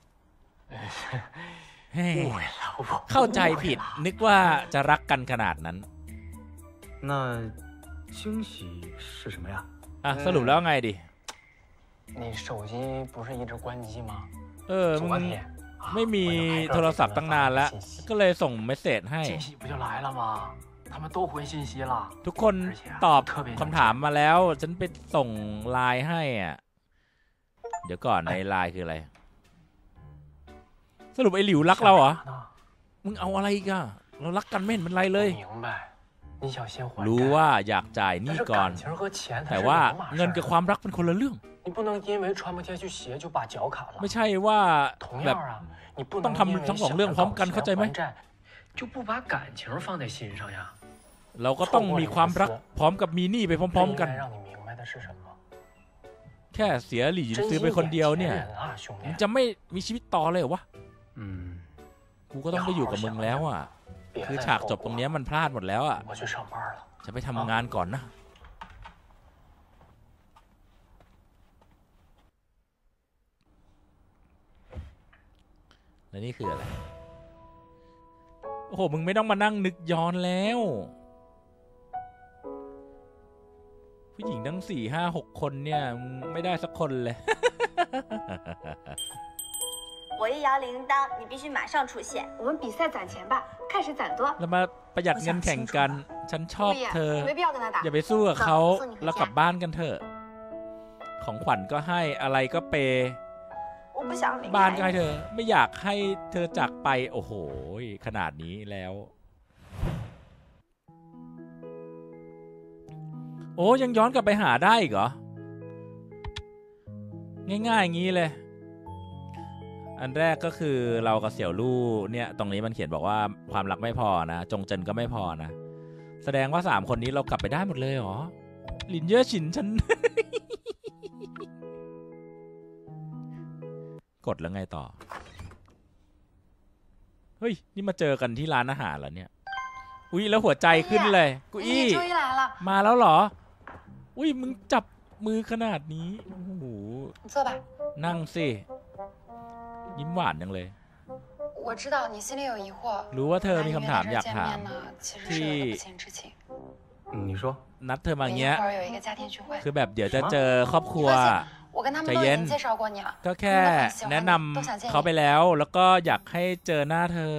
เข้าใจผิดนึกว่าจะรักกันขนาดนั้นสรุปแล้วไงดิมึงไม่มีโทรศัพท์ตั้งนานแล้วก็เลยส่งเมสเสจให้ทุกคนตอบคำถามมาแล้วฉันไปส่งไลน์ให้เดี๋ยวก่อนในไลน์คืออะไรสรุปไอ้หลิวรักเราเหรอมึงเอาอะไรอีกอะเรารักกันไม่เห็นเป็นไรเลยรู้ว่าอยากจ่ายหนี้ก่อนแต่ว่าเงินกับความรักเป็นคนละเรื่องไม่ใช่ว่าแบบต้องทำทั้ง2 เรื่องพร้อมกันเข้าใจไหมเราก็ต้องมีความรักพร้อมกับมีหนี้ไปพร้อมๆกันแค่เสียหลี่หยินซื้อไปคนเดียวเนี่ยมึงจะไม่มีชีวิตต่อเลยเหรอวะกูก็ต้องได้อยู่กับมึงแล้วอ่ะคือฉากจบตรงนี้มันพลาดหมดแล้วอ่ะจะไปทำงานก่อนนะและนี่คืออะไรโอ้โหมึงไม่ต้องมานั่งนึกย้อนแล้วผู้หญิงทั้ง4 5 6 คนเนี่ยไม่ได้สักคนเลย我一摇铃铛，你必须马上出现。 我们比赛攒钱吧，看谁攒多。 เรามาประหยัดเงินแข่งกันฉันชอบเธออย่าไปสู้กับเขาแล้วกลับบ้านกันเถอะของขวัญก็ให้อะไรก็เปบ้านก็ให้เธอไม่อยากให้เธอจากไปโอ้โหขนาดนี้แล้วโอ้ยังย้อนกลับไปหาได้อีกเหรอง่ายๆอย่างนี้เลยอันแรกก็คือเรากับเสี่ยวลู่เนี่ยตรงนี้มันเขียนบอกว่าความรักไม่พอนะจงเจินก็ไม่พอนะแสดงว่า3 คนนี้เรากลับไปได้หมดเลยเหรอหลินเย่อฉินฉัน กดแล้วไงต่อเฮ้ยนี่มาเจอกันที่ร้านอาหารเหรอเนี่ยอุ้ยแล้วหัวใจขึ้นเลยกุอี้มาแล้วเหรออุ้ยมึงจับมือขนาดนี้โอ้โหนั่งสิยิ้มหวานจังเลยรู้ว่าเธอมีคำถามอยากถามที่นัดเธอมาเงี้ยคือแบบเดี๋ยวจะเจอครอบครัวใจเย็นก็แค่แนะนำเขาไปแล้วแล้วก็อยากให้เจอหน้าเธอ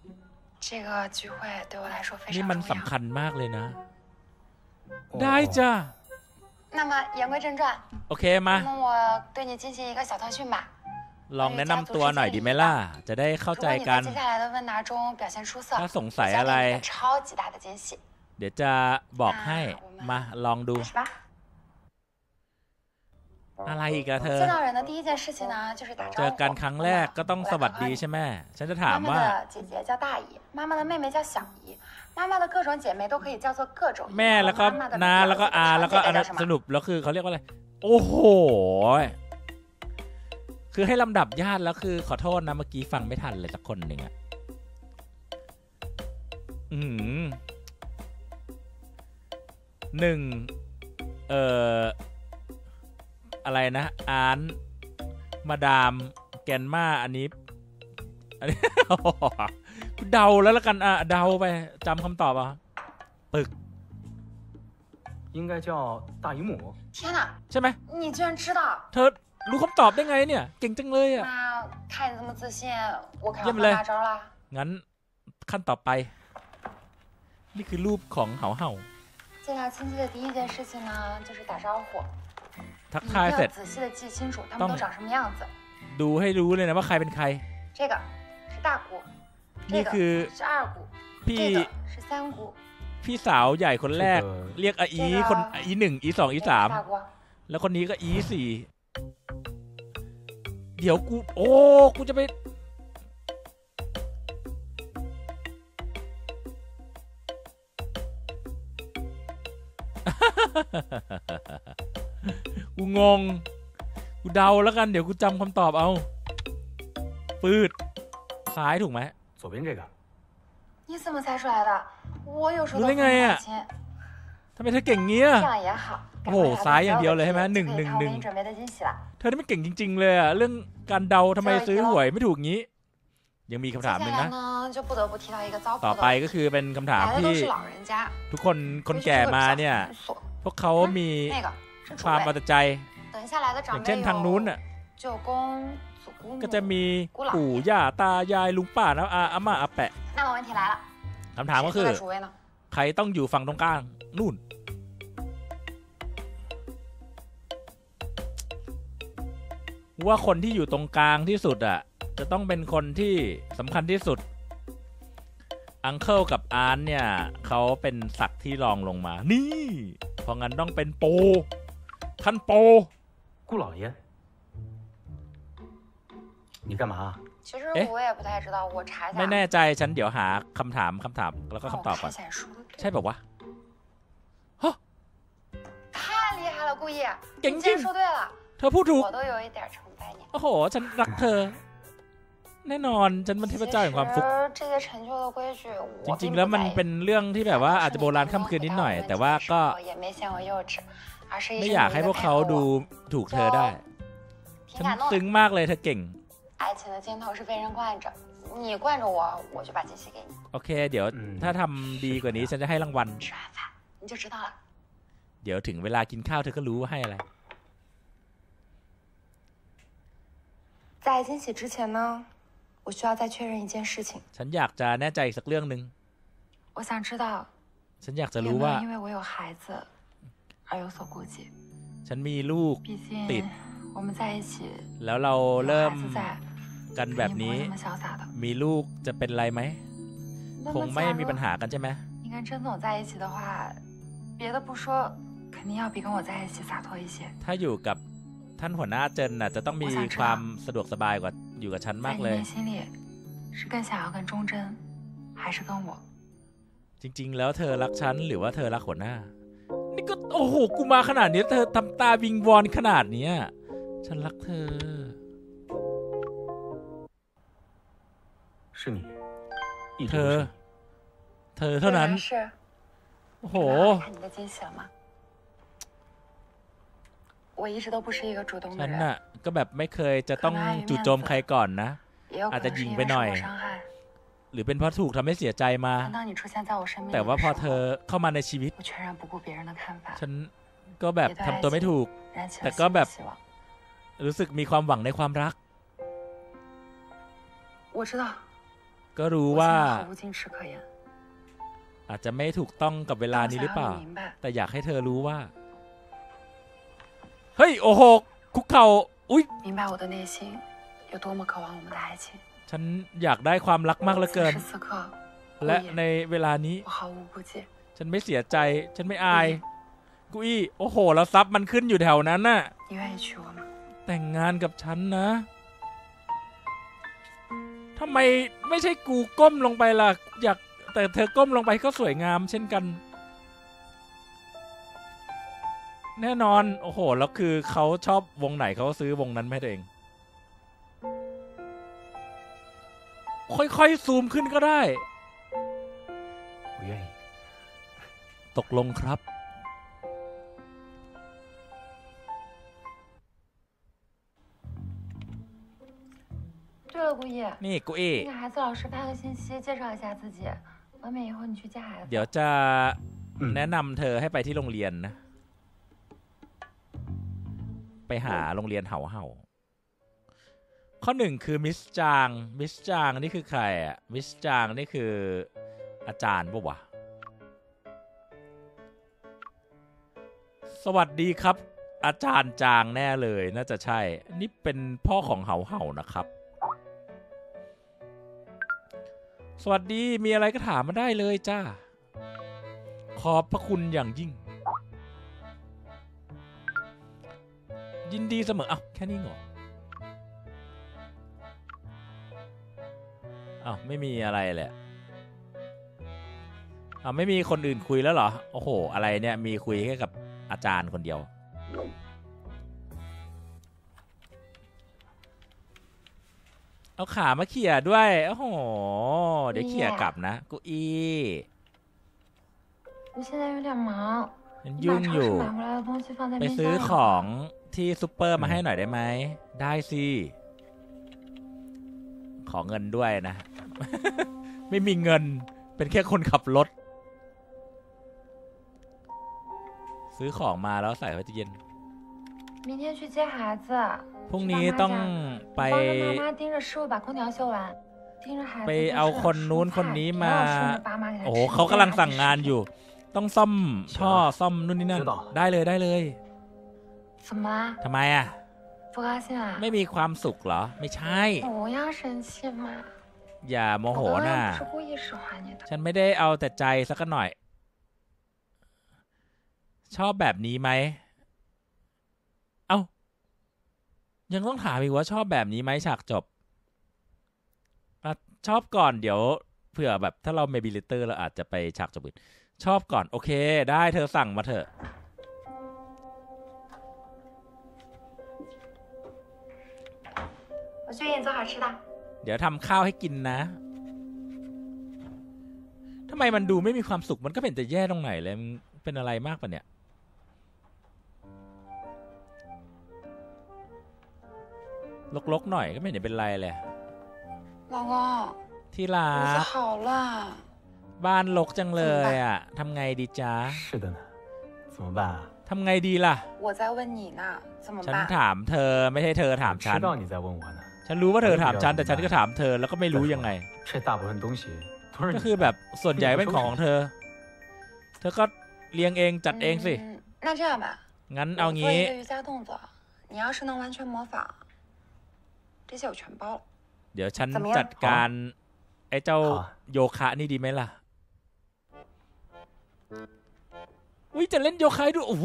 นี่มันสำคัญมากเลยนะได้จ้ะโอเคมาลองแนะนำตัวหน่อยดีไหมล่ะจะได้เข้าใจกันถ้าสงสัยอะไรเดี๋ยวจะบอกให้มาลองดูอะไรอีกอะเธอเจอกันครั้งแรกก็ต้องสวัสดีใช่ไหมฉันจะถามว่าแม่แล้วก็น้าแล้วก็อาแล้วก็สรุปแล้วคือเขาเรียกว่าอะไรโอ้โหคือให้ลำดับญาติแล้วคือขอโทษนะเมื่อกี้ฟังไม่ทันเลยสักคนหนึ่งอะ1อะไรนะอาร์นมาดามแกนมาอันนี้เดาแล้วละกันอ่ะเดาไปจำคำตอบอ่ะปึก应该叫大姨母天哪ใช่ไหม你居然知道เธอรู้คำตอบได้ไงเนี่ยเก่งจังเลยอ่ะ看你这么自信我可要放大招了งั้นขั้นต่อไปนี่คือรูปของเหาเหา见到亲戚的第一件事情呢就是打招呼ทักทายเสร็จต้องดูให้รู้เลยนะว่าใครเป็นใครนี่คือพี่สาวใหญ่คนแรกเรียกอีคนอี1อี2อี3แล้วคนนี้ก็อี4เดี๋ยวกูจะไปกูงงกูเดาแล้วกันเดี๋ยวกูจำคำตอบเอาปืดซ้ายถูกไหม左边这个你怎么猜出来的我有时候รู้ได้ไงอ่ะทำไมเธอเก่งเงี้ยโอ้โหซ้ายอย่างเดียวเลยใช่ไหม1 1 1เธอนี่ไม่เก่งจริงๆเลยอ่ะเรื่องการเดาทำไมซื้อหวยไม่ถูกงี้ยังมีคำถามหนึ่งนะต่อไปก็คือเป็นคำถามที่ทุกคนแก่มาเนี่ยพวกเขามีความเอาแต่ใจอย่างเช่นทางนู้นอ่ะก็จะมีปู่ย่าตายายลุงป้านะอาม่าอาแปะคำถามก็คือใครต้องอยู่ฝั่งตรงกลางนู่นว่าคนที่อยู่ตรงกลางที่สุดอ่ะจะต้องเป็นคนที่สำคัญที่สุดอังเคิลกับอาร์นเนี่ยเขาเป็นศักดิ์ที่รองลงมานี่เพราะงั้นต้องเป็นโปท่านโป顾老爷你干嘛其实我也不太知道我查一下ไม่แน่ใจฉันเดี๋ยวหาคำถามแล้วก็คำตอบก่อนใช่แบบวะ意， 你竟然说对了， เธอพูดถูก我都有一点崇拜你。 โอ้โหฉันรักเธอแน่นอนฉันเป็นเทพเจ้าแห่งความฟุกจริงๆแล้วมันเป็นเรื่องที่แบบว่าอาจจะโบราณค่ำคืนนิดหน่อยแต่ว่าก็ไม่อยากให้พวกเขาดูถูกเธอได้ฉันซึ้งมากเลยเธอเก่งโอเคเดี๋ยวถ้าทำดีกว่านี้ฉันจะให้รางวัลเดี๋ยวถึงเวลากินข้าวเธอก็รู้ว่าให้อะไร在惊喜之前呢我需要再确认一件事情ฉันอยากจะแน่ใจอีกสักเรื่องนึง我想知道ฉันอยากจะรู้ว่า因为我有孩子而有所顾忌ฉันมีลูกติด我们在一起แล้วเราเริ่มกันแบบนี้มีลูกจะเป็นไรไหมคงไม่มีปัญหากันใช่ไหม你跟甄总在一起的话别的不说肯定要比跟我在一起洒脱一些ถ้าอยู่กับท่านหัวหน้าเจินน่ะจะต้องมีความสะดวกสบายกว่าอยู่กับฉันมากเลย是更想要跟钟真还是跟我จริงๆแล้วเธอรักฉันหรือว่าเธอรักหัวหน้านี่ก็โอ้โหกูมาขนาดนี้เธอทำตาวิงวอนขนาดนี้ฉันรักเธอเธอเท่านั้นโอ้โหฉันน่ะก็แบบไม่เคยจะต้องจู่โจมใครก่อนนะอาจจะยิงไปหน่อยหรือเป็นเพราะถูกทำให้เสียใจมาแต่ว่าพอเธอเข้ามาในชีวิตฉันก็แบบทำตัวไม่ถูกแต่ก็แบบรู้สึกมีความหวังในความรักก็รู้ว่าอาจจะไม่ถูกต้องกับเวลานี้หรือเปล่าแต่อยากให้เธอรู้ว่าเฮ้ยโอ้โหคุกเข่าอุ๊ยฉันอยากได้ความรักมากเหลือเกินและในเวลานี้ฉันไม่เสียใจฉันไม่อายกุอี้โอ้โหแล้วซับมันขึ้นอยู่แถวนั้นน่ะแต่งงานกับฉันนะทำไมไม่ใช่กูก้มลงไปล่ะอยากแต่เธอก้มลงไปก็สวยงามเช่นกันแน่นอนโอ้โหแล้วคือเขาชอบวงไหนเขาซื้อวงนั้นให้ตัวเองค่อยๆซูมขึ้นก็ได้ตกลงครับนี่กุอี้เดี๋ยวจะแนะนำเธอให้ไปที่โรงเรียนนะไปหาโรงเรียนเห่าข้อหนึ่งคือมิสจางนี่คือใครอ่ะมิสจางนี่คืออาจารย์ป่ะวะสวัสดีครับอาจารย์จางแน่เลยน่าจะใช่นี่เป็นพ่อของเห่านะครับสวัสดีมีอะไรก็ถามมาได้เลยจ้าขอบพระคุณอย่างยิ่งยินดีเสมออ้าวแค่นี้เหรออ้าวไม่มีอะไรแหละอ้าวไม่มีคนอื่นคุยแล้วเหรอโอ้โหอะไรเนี่ยมีคุยแค่กับอาจารย์คนเดียวเอาขามาเขี่ยด้วยโอ้โหเดี๋ยวเขี่ยกลับนะกุอี้ฉันยุ่งอยู่ไปซื้อของที่ซุปเปอร์มาให้หน่อยได้ไหมได้สิขอเงินด้วยนะ ไม่มีเงินเป็นแค่คนขับรถซื้อของมาแล้วใส่ไว้ตู้เย็นพรุ่งนี้ต้องไปเอาคนนู้นคนนี้มาโอ้โหเขากำลังสั่งงานอยู่ต้องซ่อมท่อซ่อมนู่นนี่นั่นได้เลยทำไมอ่ะไม่มีความสุขเหรอไม่ใช่อย่าโมโหนะฉันไม่ได้เอาแต่ใจสักหน่อยชอบแบบนี้ไหมเอ้ายังต้องถามอีกว่าชอบแบบนี้ไหมฉากจบชอบก่อนเดี๋ยวเผื่อแบบถ้าเราเมบิลิเตอร์เราอาจจะไปฉากจบอื่นชอบก่อนโอเคได้เธอสั่งมาเถอะ去给你做好吃的。 เดี๋ยวทำข้าวให้กินนะทำไมมันดูไม่มีความสุขมันก็เป็นแต่แย่ตรงไหนเลยมันเป็นอะไรมากปะเนี่ยลกๆหน่อยก็ไม่เห็นเป็นไรเลย老公ที่รั屋子ก好乱บ้านรกจังเลยอ่ะทำไงดีจ๊ะ是的呢怎么办啊ทำไงดีล่ะ我在问你呢怎么ฉัน办ถามเธอไม่ใช่เธอถามฉัน知道你在问我呢ฉันรู้ว่าเธอถามฉันแต่ฉันก็ถามเธอแล้วก็ไม่รู้ยังไง这大部分东西都是ก็คือแบบส่วนใหญ่เป็นของเธอเธอก็เลี้ยงเองจัดเองสิ那这样吧งั้นเอางี้我做一个瑜伽动作你要是能完全模仿这些我全包了เดี๋ยวฉันจัดการไอ้เจ้าโยคะนี่ดีไหมล่ะอุ้ยจะเล่นโยคะด้วยโอ้โห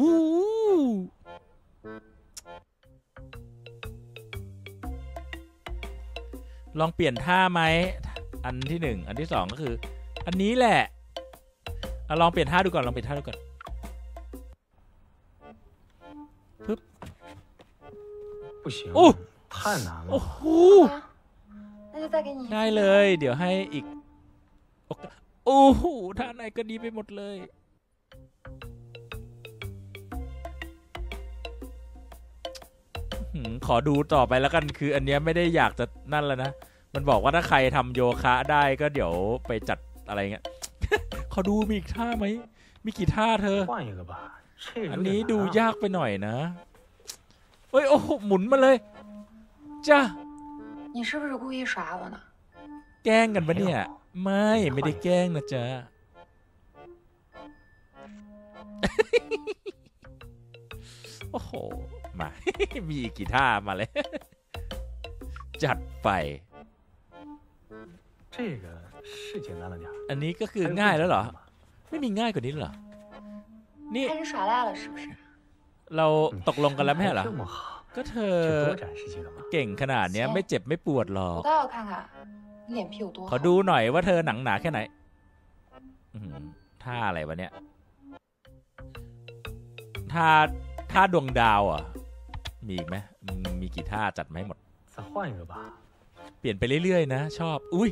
ลองเปลี่ยนท่าไหมอันที่หนึ่งอันที่สองก็คืออันนี้แหละลองเปลี่ยนท่าดูก่อนลองเปลี่ยนท่าดูก่อนปึ๊บ不行太难了โอ้โหได้เลยเดี๋ยวให้อีกโอ้โหท่าไหนก็ดีไปหมดเลยขอดูต่อไปแล้วกันคืออันนี้ไม่ได้อยากจะนั่นแล้วนะมันบอกว่าถ้าใครทำโยคะได้ก็เดี๋ยวไปจัดอะไรเงี้ย ขอดูมีอีกท่าไหมมีกี่ท่าเธออันนี้ดูยากไปหน่อยนะเฮ้ยโอ้โหหมุนมาเลยจ้า你是不是故意耍我呢แกล้งกันปะเนี่ยไม่ได้แกล้งนะจ๊ะ โอ้โหมา มีอีกกี่ท่ามาเลย จัดไปอันนี้ก็คือง่ายแล้วเหรอไม่มีง่ายกว่านี้เหรอนี่เราตกลงกันแล้วไม่ใช่เหรอก็เธอเก่งขนาดนี้ไม่เจ็บไม่ปวดหรอกขอดูหน่อยว่าเธอหนังหนาแค่ไหนท่าอะไรวะเนี่ยท่าดวงดาวอ่ะมีอีกไหมมีกี่ท่าจัดมาให้หมดเปลี่ยนไปเรื่อยๆนะชอบอุ้ย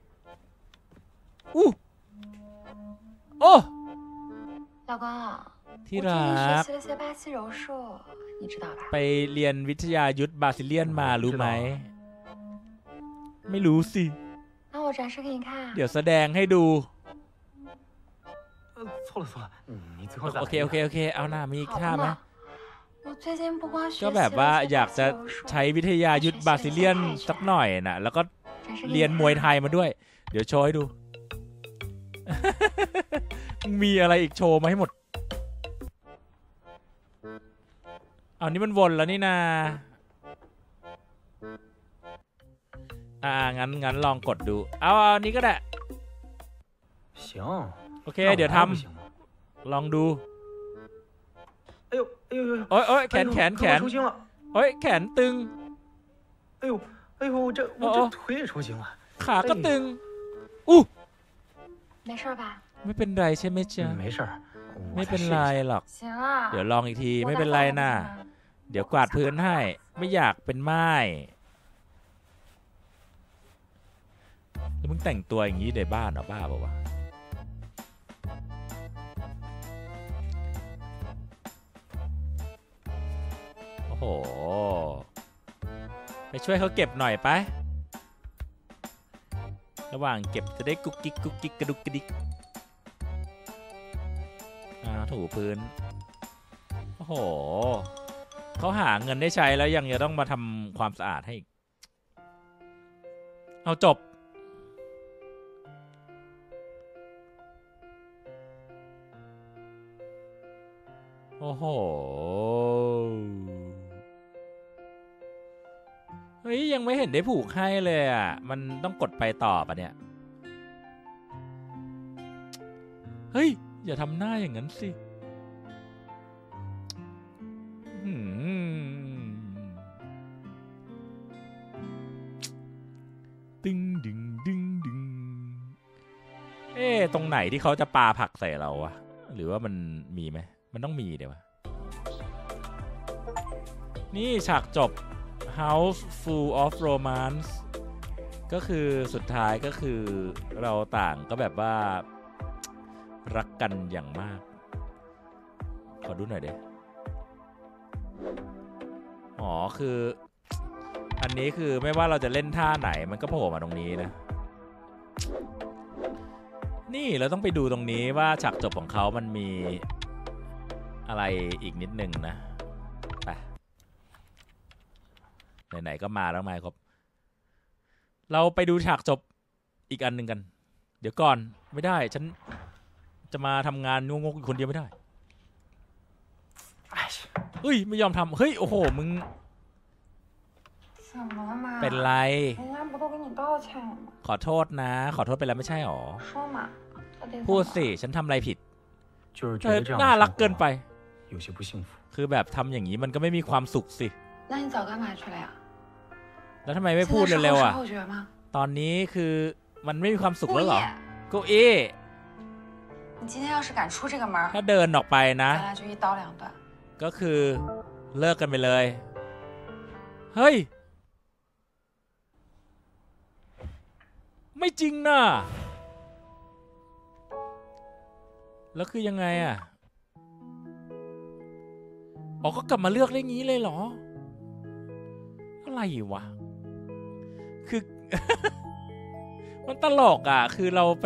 โอ้ที่รักไปเรียนวิทยายุทธบาซิเลียนมารู้ไหมไม่รู้สิเดี๋ยวแสดงให้ดูโอเคเอาหน้ามีท่าไหมก็แบบว่าอยากจะใช้วิทยายุทธบาซิเลียนสักหน่อยนะแล้วก็เรียนมวยไทยมาด้วยเดี๋ยวโชว์ให้ดู มีอะไรอีกโชว์มาให้หมดเอานี่มันวนแล้วนี่นางั้นลองกดดูเอานี้ก็ได้โอเคเดี๋ยวทำลองดูโอ้ยแขนโอ้ยแขนตึงขาก็ตึงไม่เป็นไรใช่ไหมจ๊ะไม่เป็นไรหรอกเดี๋ยวลองอีกทีไม่เป็นไรนะเดี๋ยวกวาดพื้นให้ไม่อยากเป็นไม้แล้วมึงแต่งตัวอย่างนี้ในบ้านเหรอบ้าป่าวะโอ้โหไปช่วยเขาเก็บหน่อยไประหว่างเก็บจะได้กุ๊กกิ๊กกระดุกกระดิกถูพื้นโอ้โหเขาหาเงินได้ใช้แล้วยังจะต้องมาทำความสะอาดให้เอาจบโอ้โหเฮ้ยยังไม่เห็นได้ผูกให้เลยอ่ะมันต้องกดไปต่อปะเนี่ยเฮ้ยอย่าทำหน้าอย่างนั้นสิตึงดึงตรงไหนที่เขาจะปาผักใส่เราวะหรือว่ามันมีไหมมันต้องมีเดี๋ยววะนี่ฉากจบ House Full of Romance ก็คือสุดท้ายก็คือเราต่างก็แบบว่ารักกันอย่างมากขอดูหน่อยเด้อ๋อคืออันนี้คือไม่ว่าเราจะเล่นท่าไหนมันก็โผล่มาตรงนี้นะนี่เราต้องไปดูตรงนี้ว่าฉากจบของเขามันมีอะไรอีกนิดนึงนะไปไหนๆก็มาแล้วมาครับเราไปดูฉากจบอีกอันหนึ่งกันเดี๋ยวก่อนไม่ได้ฉันจะมาทำงานงงๆอยู่คนเดียวไม่ได้เฮ้ยไม่ยอมทำเฮ้ยโอ้โหมึงเป็นไรขอโทษนะขอโทษไปแล้วไม่ใช่หรอพูดสิฉันทำอะไรผิดเธอน่ารักเกินไปคือแบบทำอย่างนี้มันก็ไม่มีความสุขสิแล้วทำไมไม่พูดเร็วๆอ่ะตอนนี้คือมันไม่มีความสุขแล้วเหรอกูอี้ถ้าเดินออกไปนะก็คือเลิกกันไปเลยเฮ้ยไม่จริงนะแล้วคือยังไงอ่ะอ๋อก็กลับมาเลือกได้งี้เลยเหรออะไรวะคือ มันตลกอ่ะคือเราไป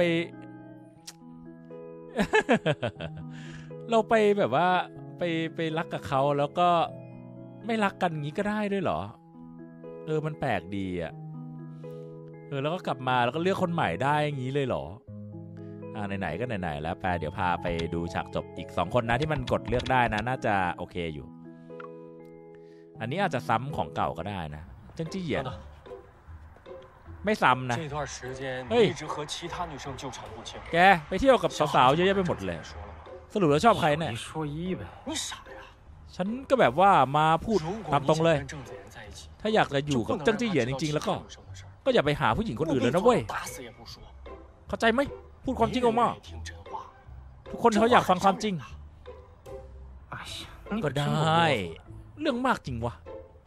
เราไปแบบว่าไปรักกับเขาแล้วก็ไม่รักกันงี้ก็ได้ด้วยเหรอมันแปลกดีอ่ะแล้วก็กลับมาแล้วก็เลือกคนใหม่ได้อย่างนี้เลยเหรอไหนๆก็ไหนๆแล้วแปลเดี๋ยวพาไปดูฉากจบอีก2คนนะที่มันกดเลือกได้นะน่าจะโอเคอยู่อันนี้อาจจะซ้ำของเก่าก็ได้นะเจิ้งจี้เหยียนไม่ซ้ำนะเฮ้ยแกไปเที่ยวกับสาวๆเยอะแยะไปหมดเลยสรุปแล้วชอบใครเนี่ยฉันก็แบบว่ามาพูดตามตรงเลยถ้าอยากจะอยู่กับเจิ้งจี้เหยียนจริงๆแล้วก็อย่าไปหาผู้หญิงคนอื่นเลยนะเว้ยเข้าใจไหมพูดความจริงออกมาทุกคนเขาอยากฟังความจริงก็ได้เรื่องมากจริงวะ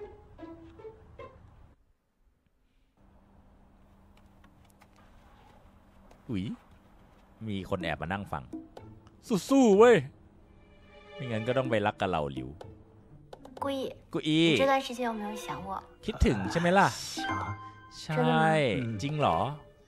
อุ๊ยมีคนแอบมานั่งฟังสู้ๆเว้ยไม่งั้นก็ต้องไปรักกับเราหลิวกุอีคิดถึงใช่ไหมล่ะใช่จริงเหรอ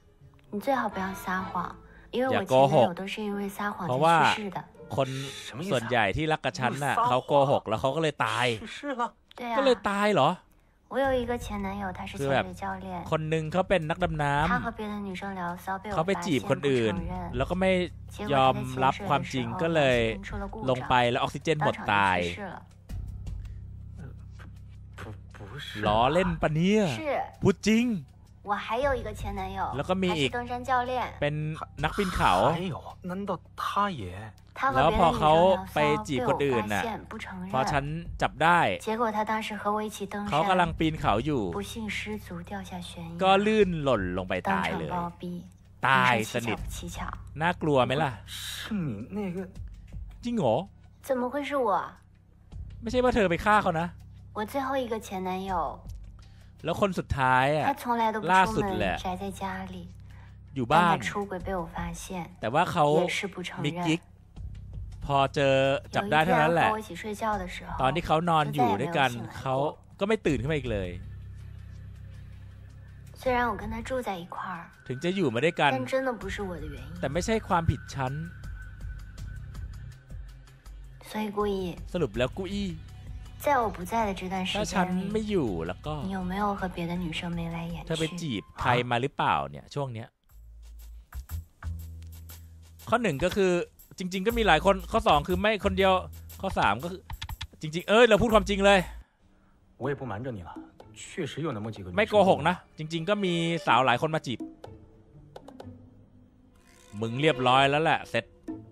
อย่าโกหกเพราะว่าคนส่วนใหญ่ที่รักกับฉันน่ะเขาโกหกแล้วเขาก็เลยตายก็เลยตายเหรอคือแบบคนหนึ่งเขาเป็นนักดำน้ำเขาไปจีบคนอื่นแล้วก็ไม่ยอมรับความจริงก็เลยลงไปแล้วออกซิเจนหมดตายล้อเล่นปะเนี่ยพูดจริงแล้วก็มีอีกเป็นนักปีนเขาแล้วพอเขาไปจีบคนอื่นน่ะพอฉันจับได้เขากำลังปีนเขาอยู่ก็ลื่นหล่นลงไปตายเลยตายสนิทน่ากลัวไหมล่ะจริงเหรอไม่ใช่ว่าเธอไปฆ่าเขานะแล้วคนสุดท้ายอ่ะล่าสุดแหละอยู่บ้านแต่ว่าเขามีกิ๊กพอเจอจับได้เท่านั้นแหละตอนที่เขานอนอยู่ด้วยกันเขาก็ไม่ตื่นขึ้นมาอีกเลยถึงจะอยู่มาด้วยกันแต่ไม่ใช่ความผิดฉันสรุปแล้วกุอี้ถ้าฉันไม่อยู่แล้วก็เธอไปจีบใครมาหรือเปล่าเนี่ยช่วงเนี้ยข้อ1ก็คือจริงๆก็มีหลายคนข้อ2คือไม่คนเดียวข้อ3ก็คือจริงๆเราพูดความจริงเลยไม่โกหกนะจริงๆก็มีสาวหลายคนมาจีบมึงเรียบร้อยแล้วแหละเสร็จ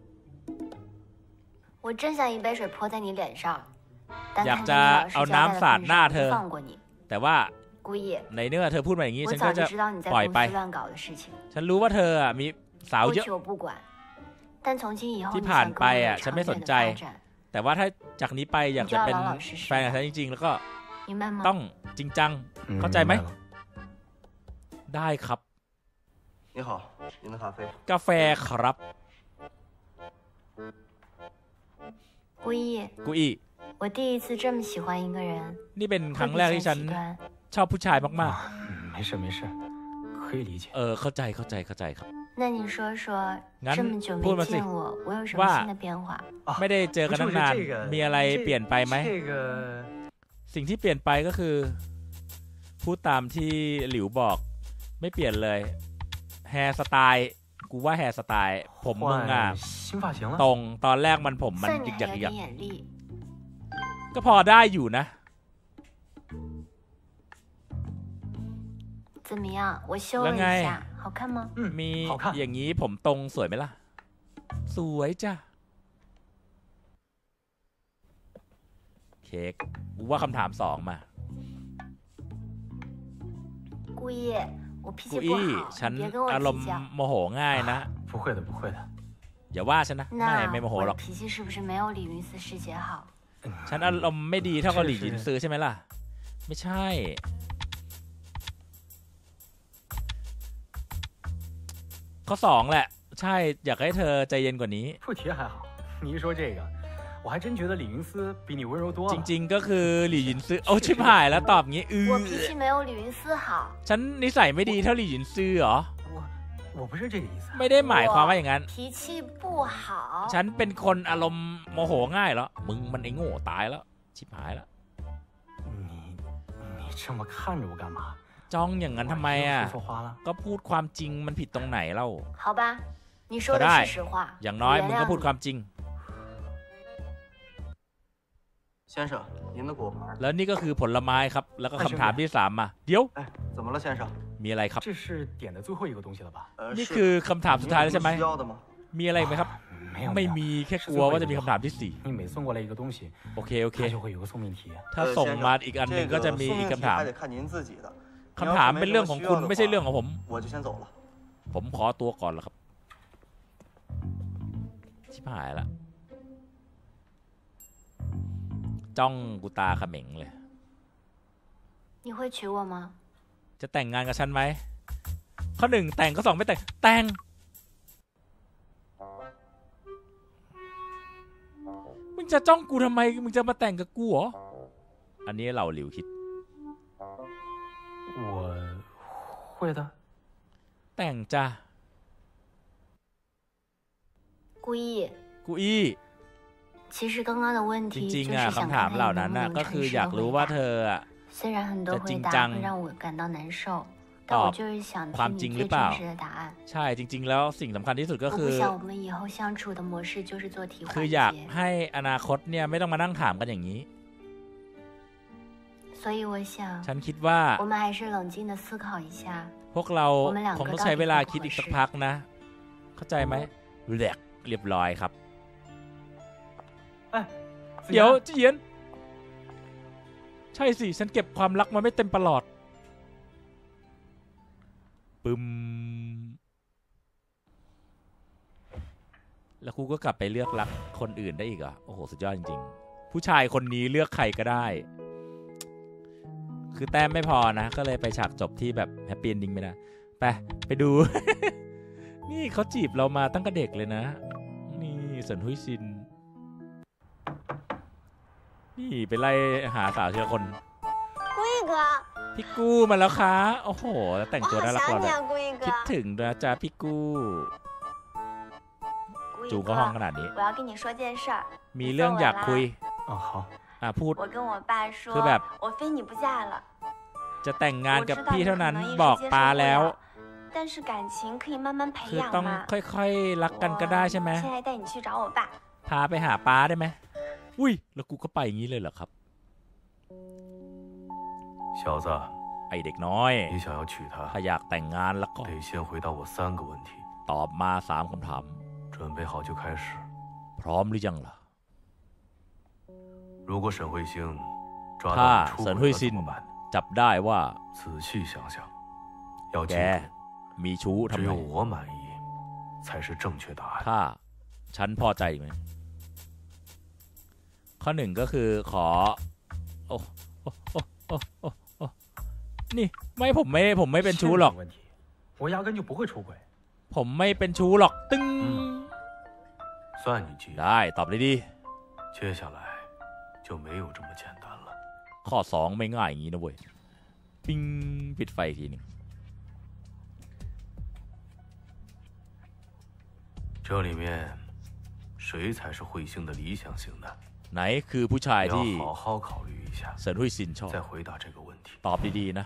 อยากจะเอาน้ำสาดหน้าเธอแต่ว่าในเนื้อเธอพูดมาอย่างนี้ฉันก็จะปล่อยไปฉันรู้ว่าเธอมีสาวเยอะที่ผ่านไปฉันไม่สนใจแต่ว่าถ้าจากนี้ไปอยากจะเป็นแฟนกับฉันจริงๆแล้วก็ต้องจริงจังเข้าใจไหมได้ครับ你好，您的咖啡。 กาแฟครับ顾意， กุอี我第一次这么喜欢一个人， นี่เป็นครั้งแรกที่ฉัน会比较极端。 ชอบผู้ชายมาก没事没事，可以理解。 เข้าใจครับ那你说说， งั้น这么久没พูดมาสิ见我，我有什么ว่า新的变化？ ไม่ได้เจอกันตั้งนานมีอะไรเปลี่ยนไปไหมสิ่งที่เปลี่ยนไปก็คือพูดตามที่หลิวบอกไม่เปลี่ยนเลยแฮร์สไตล์กูว่าแฮร์สไตล์ผมมึงอ่ะตรงตอนแรกมันผมมัน算หยิกหยักหยิกหยัก你还有点眼力。 ก็พอได้อยู่นะ怎么样？我修了一下，好看吗？ มีอย่างนี้ผมตรงสวยไหมล่ะสวยจ้ะเค้กกูว่าคำถาม2มา顾意，我脾气กุ不อี้好， ฉัน你别跟我อารม计ณ์较。 โมโหง่ายนะ不会的不会的。 อย่าว่าฉันนะไม่โมโห那หร我อก的脾气是不是没有李云思师姐好？ ฉันอารมณ์ไม่ดีเท่ากับหลี่หยินซื้อใช่ไหมล่ะไม่ใช่ข้อ2แหละใช่อยากให้เธอใจเย็นกว่านี้不提还好，你一说这个，我还真觉得李云思比你温柔多了。 จริงๆก็คือหลี่หยินซื้อโอ้ชิบหายแล้วตอบงี้我脾气没有李云思好。 ฉันนิสัยไม่ดีเท่าหลี่หยินซื้อเหรอ我不是这个意思。 ไม่ได้หมายความว่าอย่างนั้น脾气不好。 ฉันเป็นคนอารมณ์โมโหง่ายเหรอมึงมันไอ้โง่ตายแล้วชิบหายแล้ว你这么看着我干嘛？ จ้องอย่างนั้นทำไมอ่ะก็พูดความจริงมันผิดตรงไหนเล่า好吧，你说的是实话。 อย่างน้อยมึงก็พูดความจริง先生，您的果盘。 แล้วนี่ก็คือผลไม้ครับแล้วก็คำถามที่3มาเดี๋ยว哎，怎么了，先生？ มีอะไรครับ这是点的最后一个东西了吧？ นี่คือคำถามสุดท้ายแล้วใช่ไหม需要的吗？ มีอะไรไหมครับไม่มีแค่กลัวว่าจะมีคำถามที่4 你每送过来一个东西， โอเค就会有个送命题。 ถ้าส่งมาอีกอันหนึ่งก็จะมีอีกคำถาม还得看您自己的。 คำถามเป็นเรื่องของคุณไม่ใช่เรื่องของผม我就先走了。 ผมขอตัวก่อนแล้วครับชิบหายละจ้องกูตาเขม็งเลย你会娶我吗？ จะแต่งงานกับฉันไหมข้อ1แต่งข้อ2ไม่แต่งแต่งมึงจะจ้องกูทำไมมึงจะมาแต่งกับกูเหรออันนี้เราหลิวคิด我会的。 แต่งจ้ะ顾意， กูอี้其实刚刚的问จ题ริงๆ就是想คำถามเหล่านั้นน่ะก็คืออยากรู้ว่าเธอ虽然很多回答会让我感到难受，但我就是想听你最真实的答案。 ใช่จริงๆแล้วสิ่งสำคัญที่สุดก็คือ我不想我们以后相处的模式就是做题环节。 คืออยากให้อนาคตเนี่ยไม่ต้องมานั่งถามกันอย่างนี้所以我想ฉันคิดว่า我们还是冷静的思考一下。 พวกเราคงต้องใช้เวลาคิดอีกสักพักนะเข้าใจไหมเรียบร้อยครับเดี๋ยวเจียนใช่สิฉันเก็บความรักมาไม่เต็มประหลอดปึ้มแล้วกูก็กลับไปเลือกรักคนอื่นได้อีกอ่ะโอ้โหสุดยอดจริงๆผู้ชายคนนี้เลือกใครก็ได้คือแต้มไม่พอนะก็เลยไปฉากจบที่แบบแฮปปี้เอนดิ้งไม่ได้ไปดู นี่เขาจีบเรามาตั้งแต่เด็กเลยนะนี่เซินฮุยซินนี่ไปไล่หาสาวเชื่อคน顾意哥พี่กู้มาแล้วคะโอ้โหแล้วแต่งตัวน่ารักกว่าเลยคิดถึงนะจ๊ะพี่กู้จูก็ห้องขนาดนี้我要跟你说件事มีเรื่องอยากคุยพูดคือแบบ我非你不嫁了จะแต่งงานกับพี่เท่านั้นบอกปาแล้ว但是感情可以慢慢培คือ养ต้องค่อยๆรักกันก็ได้ใช่ไหม现在带你去找我爸พาไปหาป้าได้ไหมอุ้ยแล้วกูก็ไปอย่างนี้เลยเหรอครับ小子ไอเด็กน้อย你想要娶她ถ้าอยากแต่งงานแล้วก็得先回答我3个问题ตอบมา3คำถาม准备好就开始พร้อมหรือยังล่ะ如果沈慧星抓ถ้า到你出เซิน轨ฮุยซิน了怎么办จับได้ว่า仔细想想要记แก住มีชู้ทำ只ไม有我满意才是正确答案ถ้าฉันพอใจไหมข้อ1ก็คือขอโอ้นี่ไม่ผมไม่เป็นชู้หรอก我压根就不会出轨ผมไม่เป็นชู้หรอกตึ้ง算你急ได้ตอบดี接下来就没有这么简单了ข้อ2ไม่ง่ายอย่างนี้นะเว้ยปิ้งปิดไฟอีกทีนึง这里面谁才是彗星的理想型呢ไหนคือผู้ชายที่好好考虑一下เซินหุยซินชอบ再回答这个问题ตอบดีๆนะ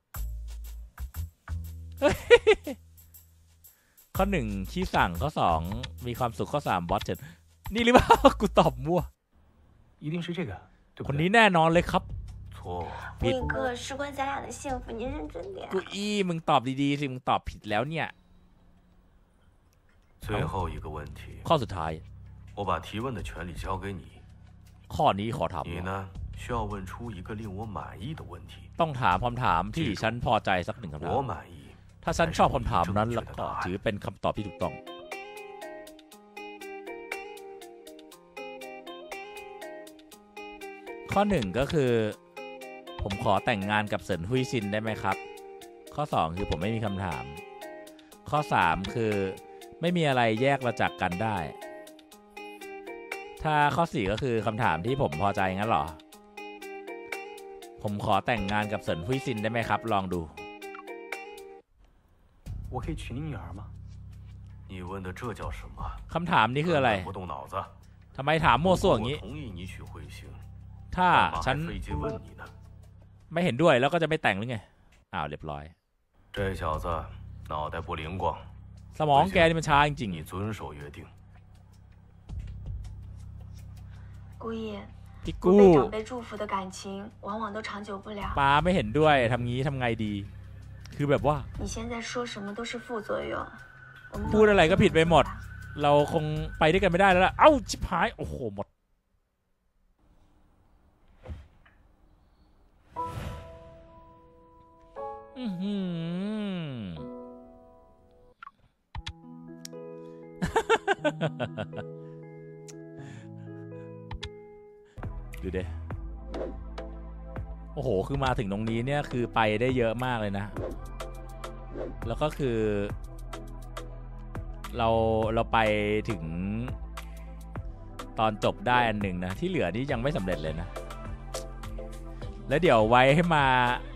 ข้อ1ขี้สั่งข้อ2มีความสุขข้อ3บอสเจ็ดนี่หรือเปล่ากูตอบมั่ว一定是这个คนนี้แน่นอนเลยครับ错魏哥事关咱俩的幸福您认真点กูมึงตอบดีๆสิมึงตอบผิดแล้วเนี่ย最后一个问题ข้อสุดท้าย我把提问的权利交给你ข้อนี้ขอถาม你呢需要问出一个令我满意的问题ต้องถามคำถามที่ฉันพอใจสัก1คำถาม我满意ถ้าฉันชอบคำถามนั้นแล้วก็ถือเป็นคำตอบที่ถูกต้องข้อ1ก็คือผมขอแต่งงานกับเซินหุยซินได้ไหมครับข้อ2คือผมไม่มีคำถามข้อ3คือไม่มีอะไรแยกเราจากกันได้ถ้าข้อ4ก็คือคำถามที่ผมพอใจงั้นเหรอผมขอแต่งงานกับเซินหุยซินได้ไหมครับลองดู我可以娶你女儿吗你问的这叫什么คำถามนี้คืออะไร不动脑子ทำไมถามมั่วซั่วอย่างนี้ถ้าฉันไม่เห็นด้วยแล้วก็จะไม่แต่งหรือไงอ้าวเรียบร้อย这小子脑袋不灵光สมองแกนี่มันช้าจริงๆ你遵守约定姑爷พี่กู被长辈祝福的感情往往都长久不了ป้าไม่เห็นด้วยทำงี้ทำไงดีคือแบบว่า你现在说什么都是副作用พูดอะไรก็ผิดไปหมดเราคงไปด้วยกันไม่ได้แล้วล่ะเอ้าชิบหายโอ้โหหมดดูดิโอ้โหคือมาถึงตรงนี้เนี่ยคือไปได้เยอะมากเลยนะแล้วก็คือเราไปถึงตอนจบได้อันหนึ่งนะที่เหลือนี่ยังไม่สำเร็จเลยนะแล้วเดี๋ยวไว้ให้มา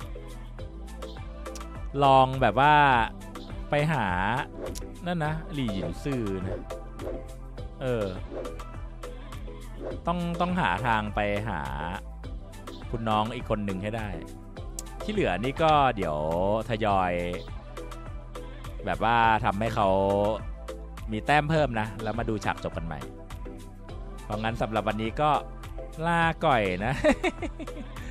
ลองแบบว่าไปหานั่นนะหลี่หยินซื่อนะต้องหาทางไปหาคุณน้องอีกคนหนึ่งให้ได้ที่เหลือนี่ก็เดี๋ยวทยอยแบบว่าทำให้เขามีแต้มเพิ่มนะแล้วมาดูฉากจบกันใหม่เพราะงั้นสำหรับวันนี้ก็ลาก่อยนะ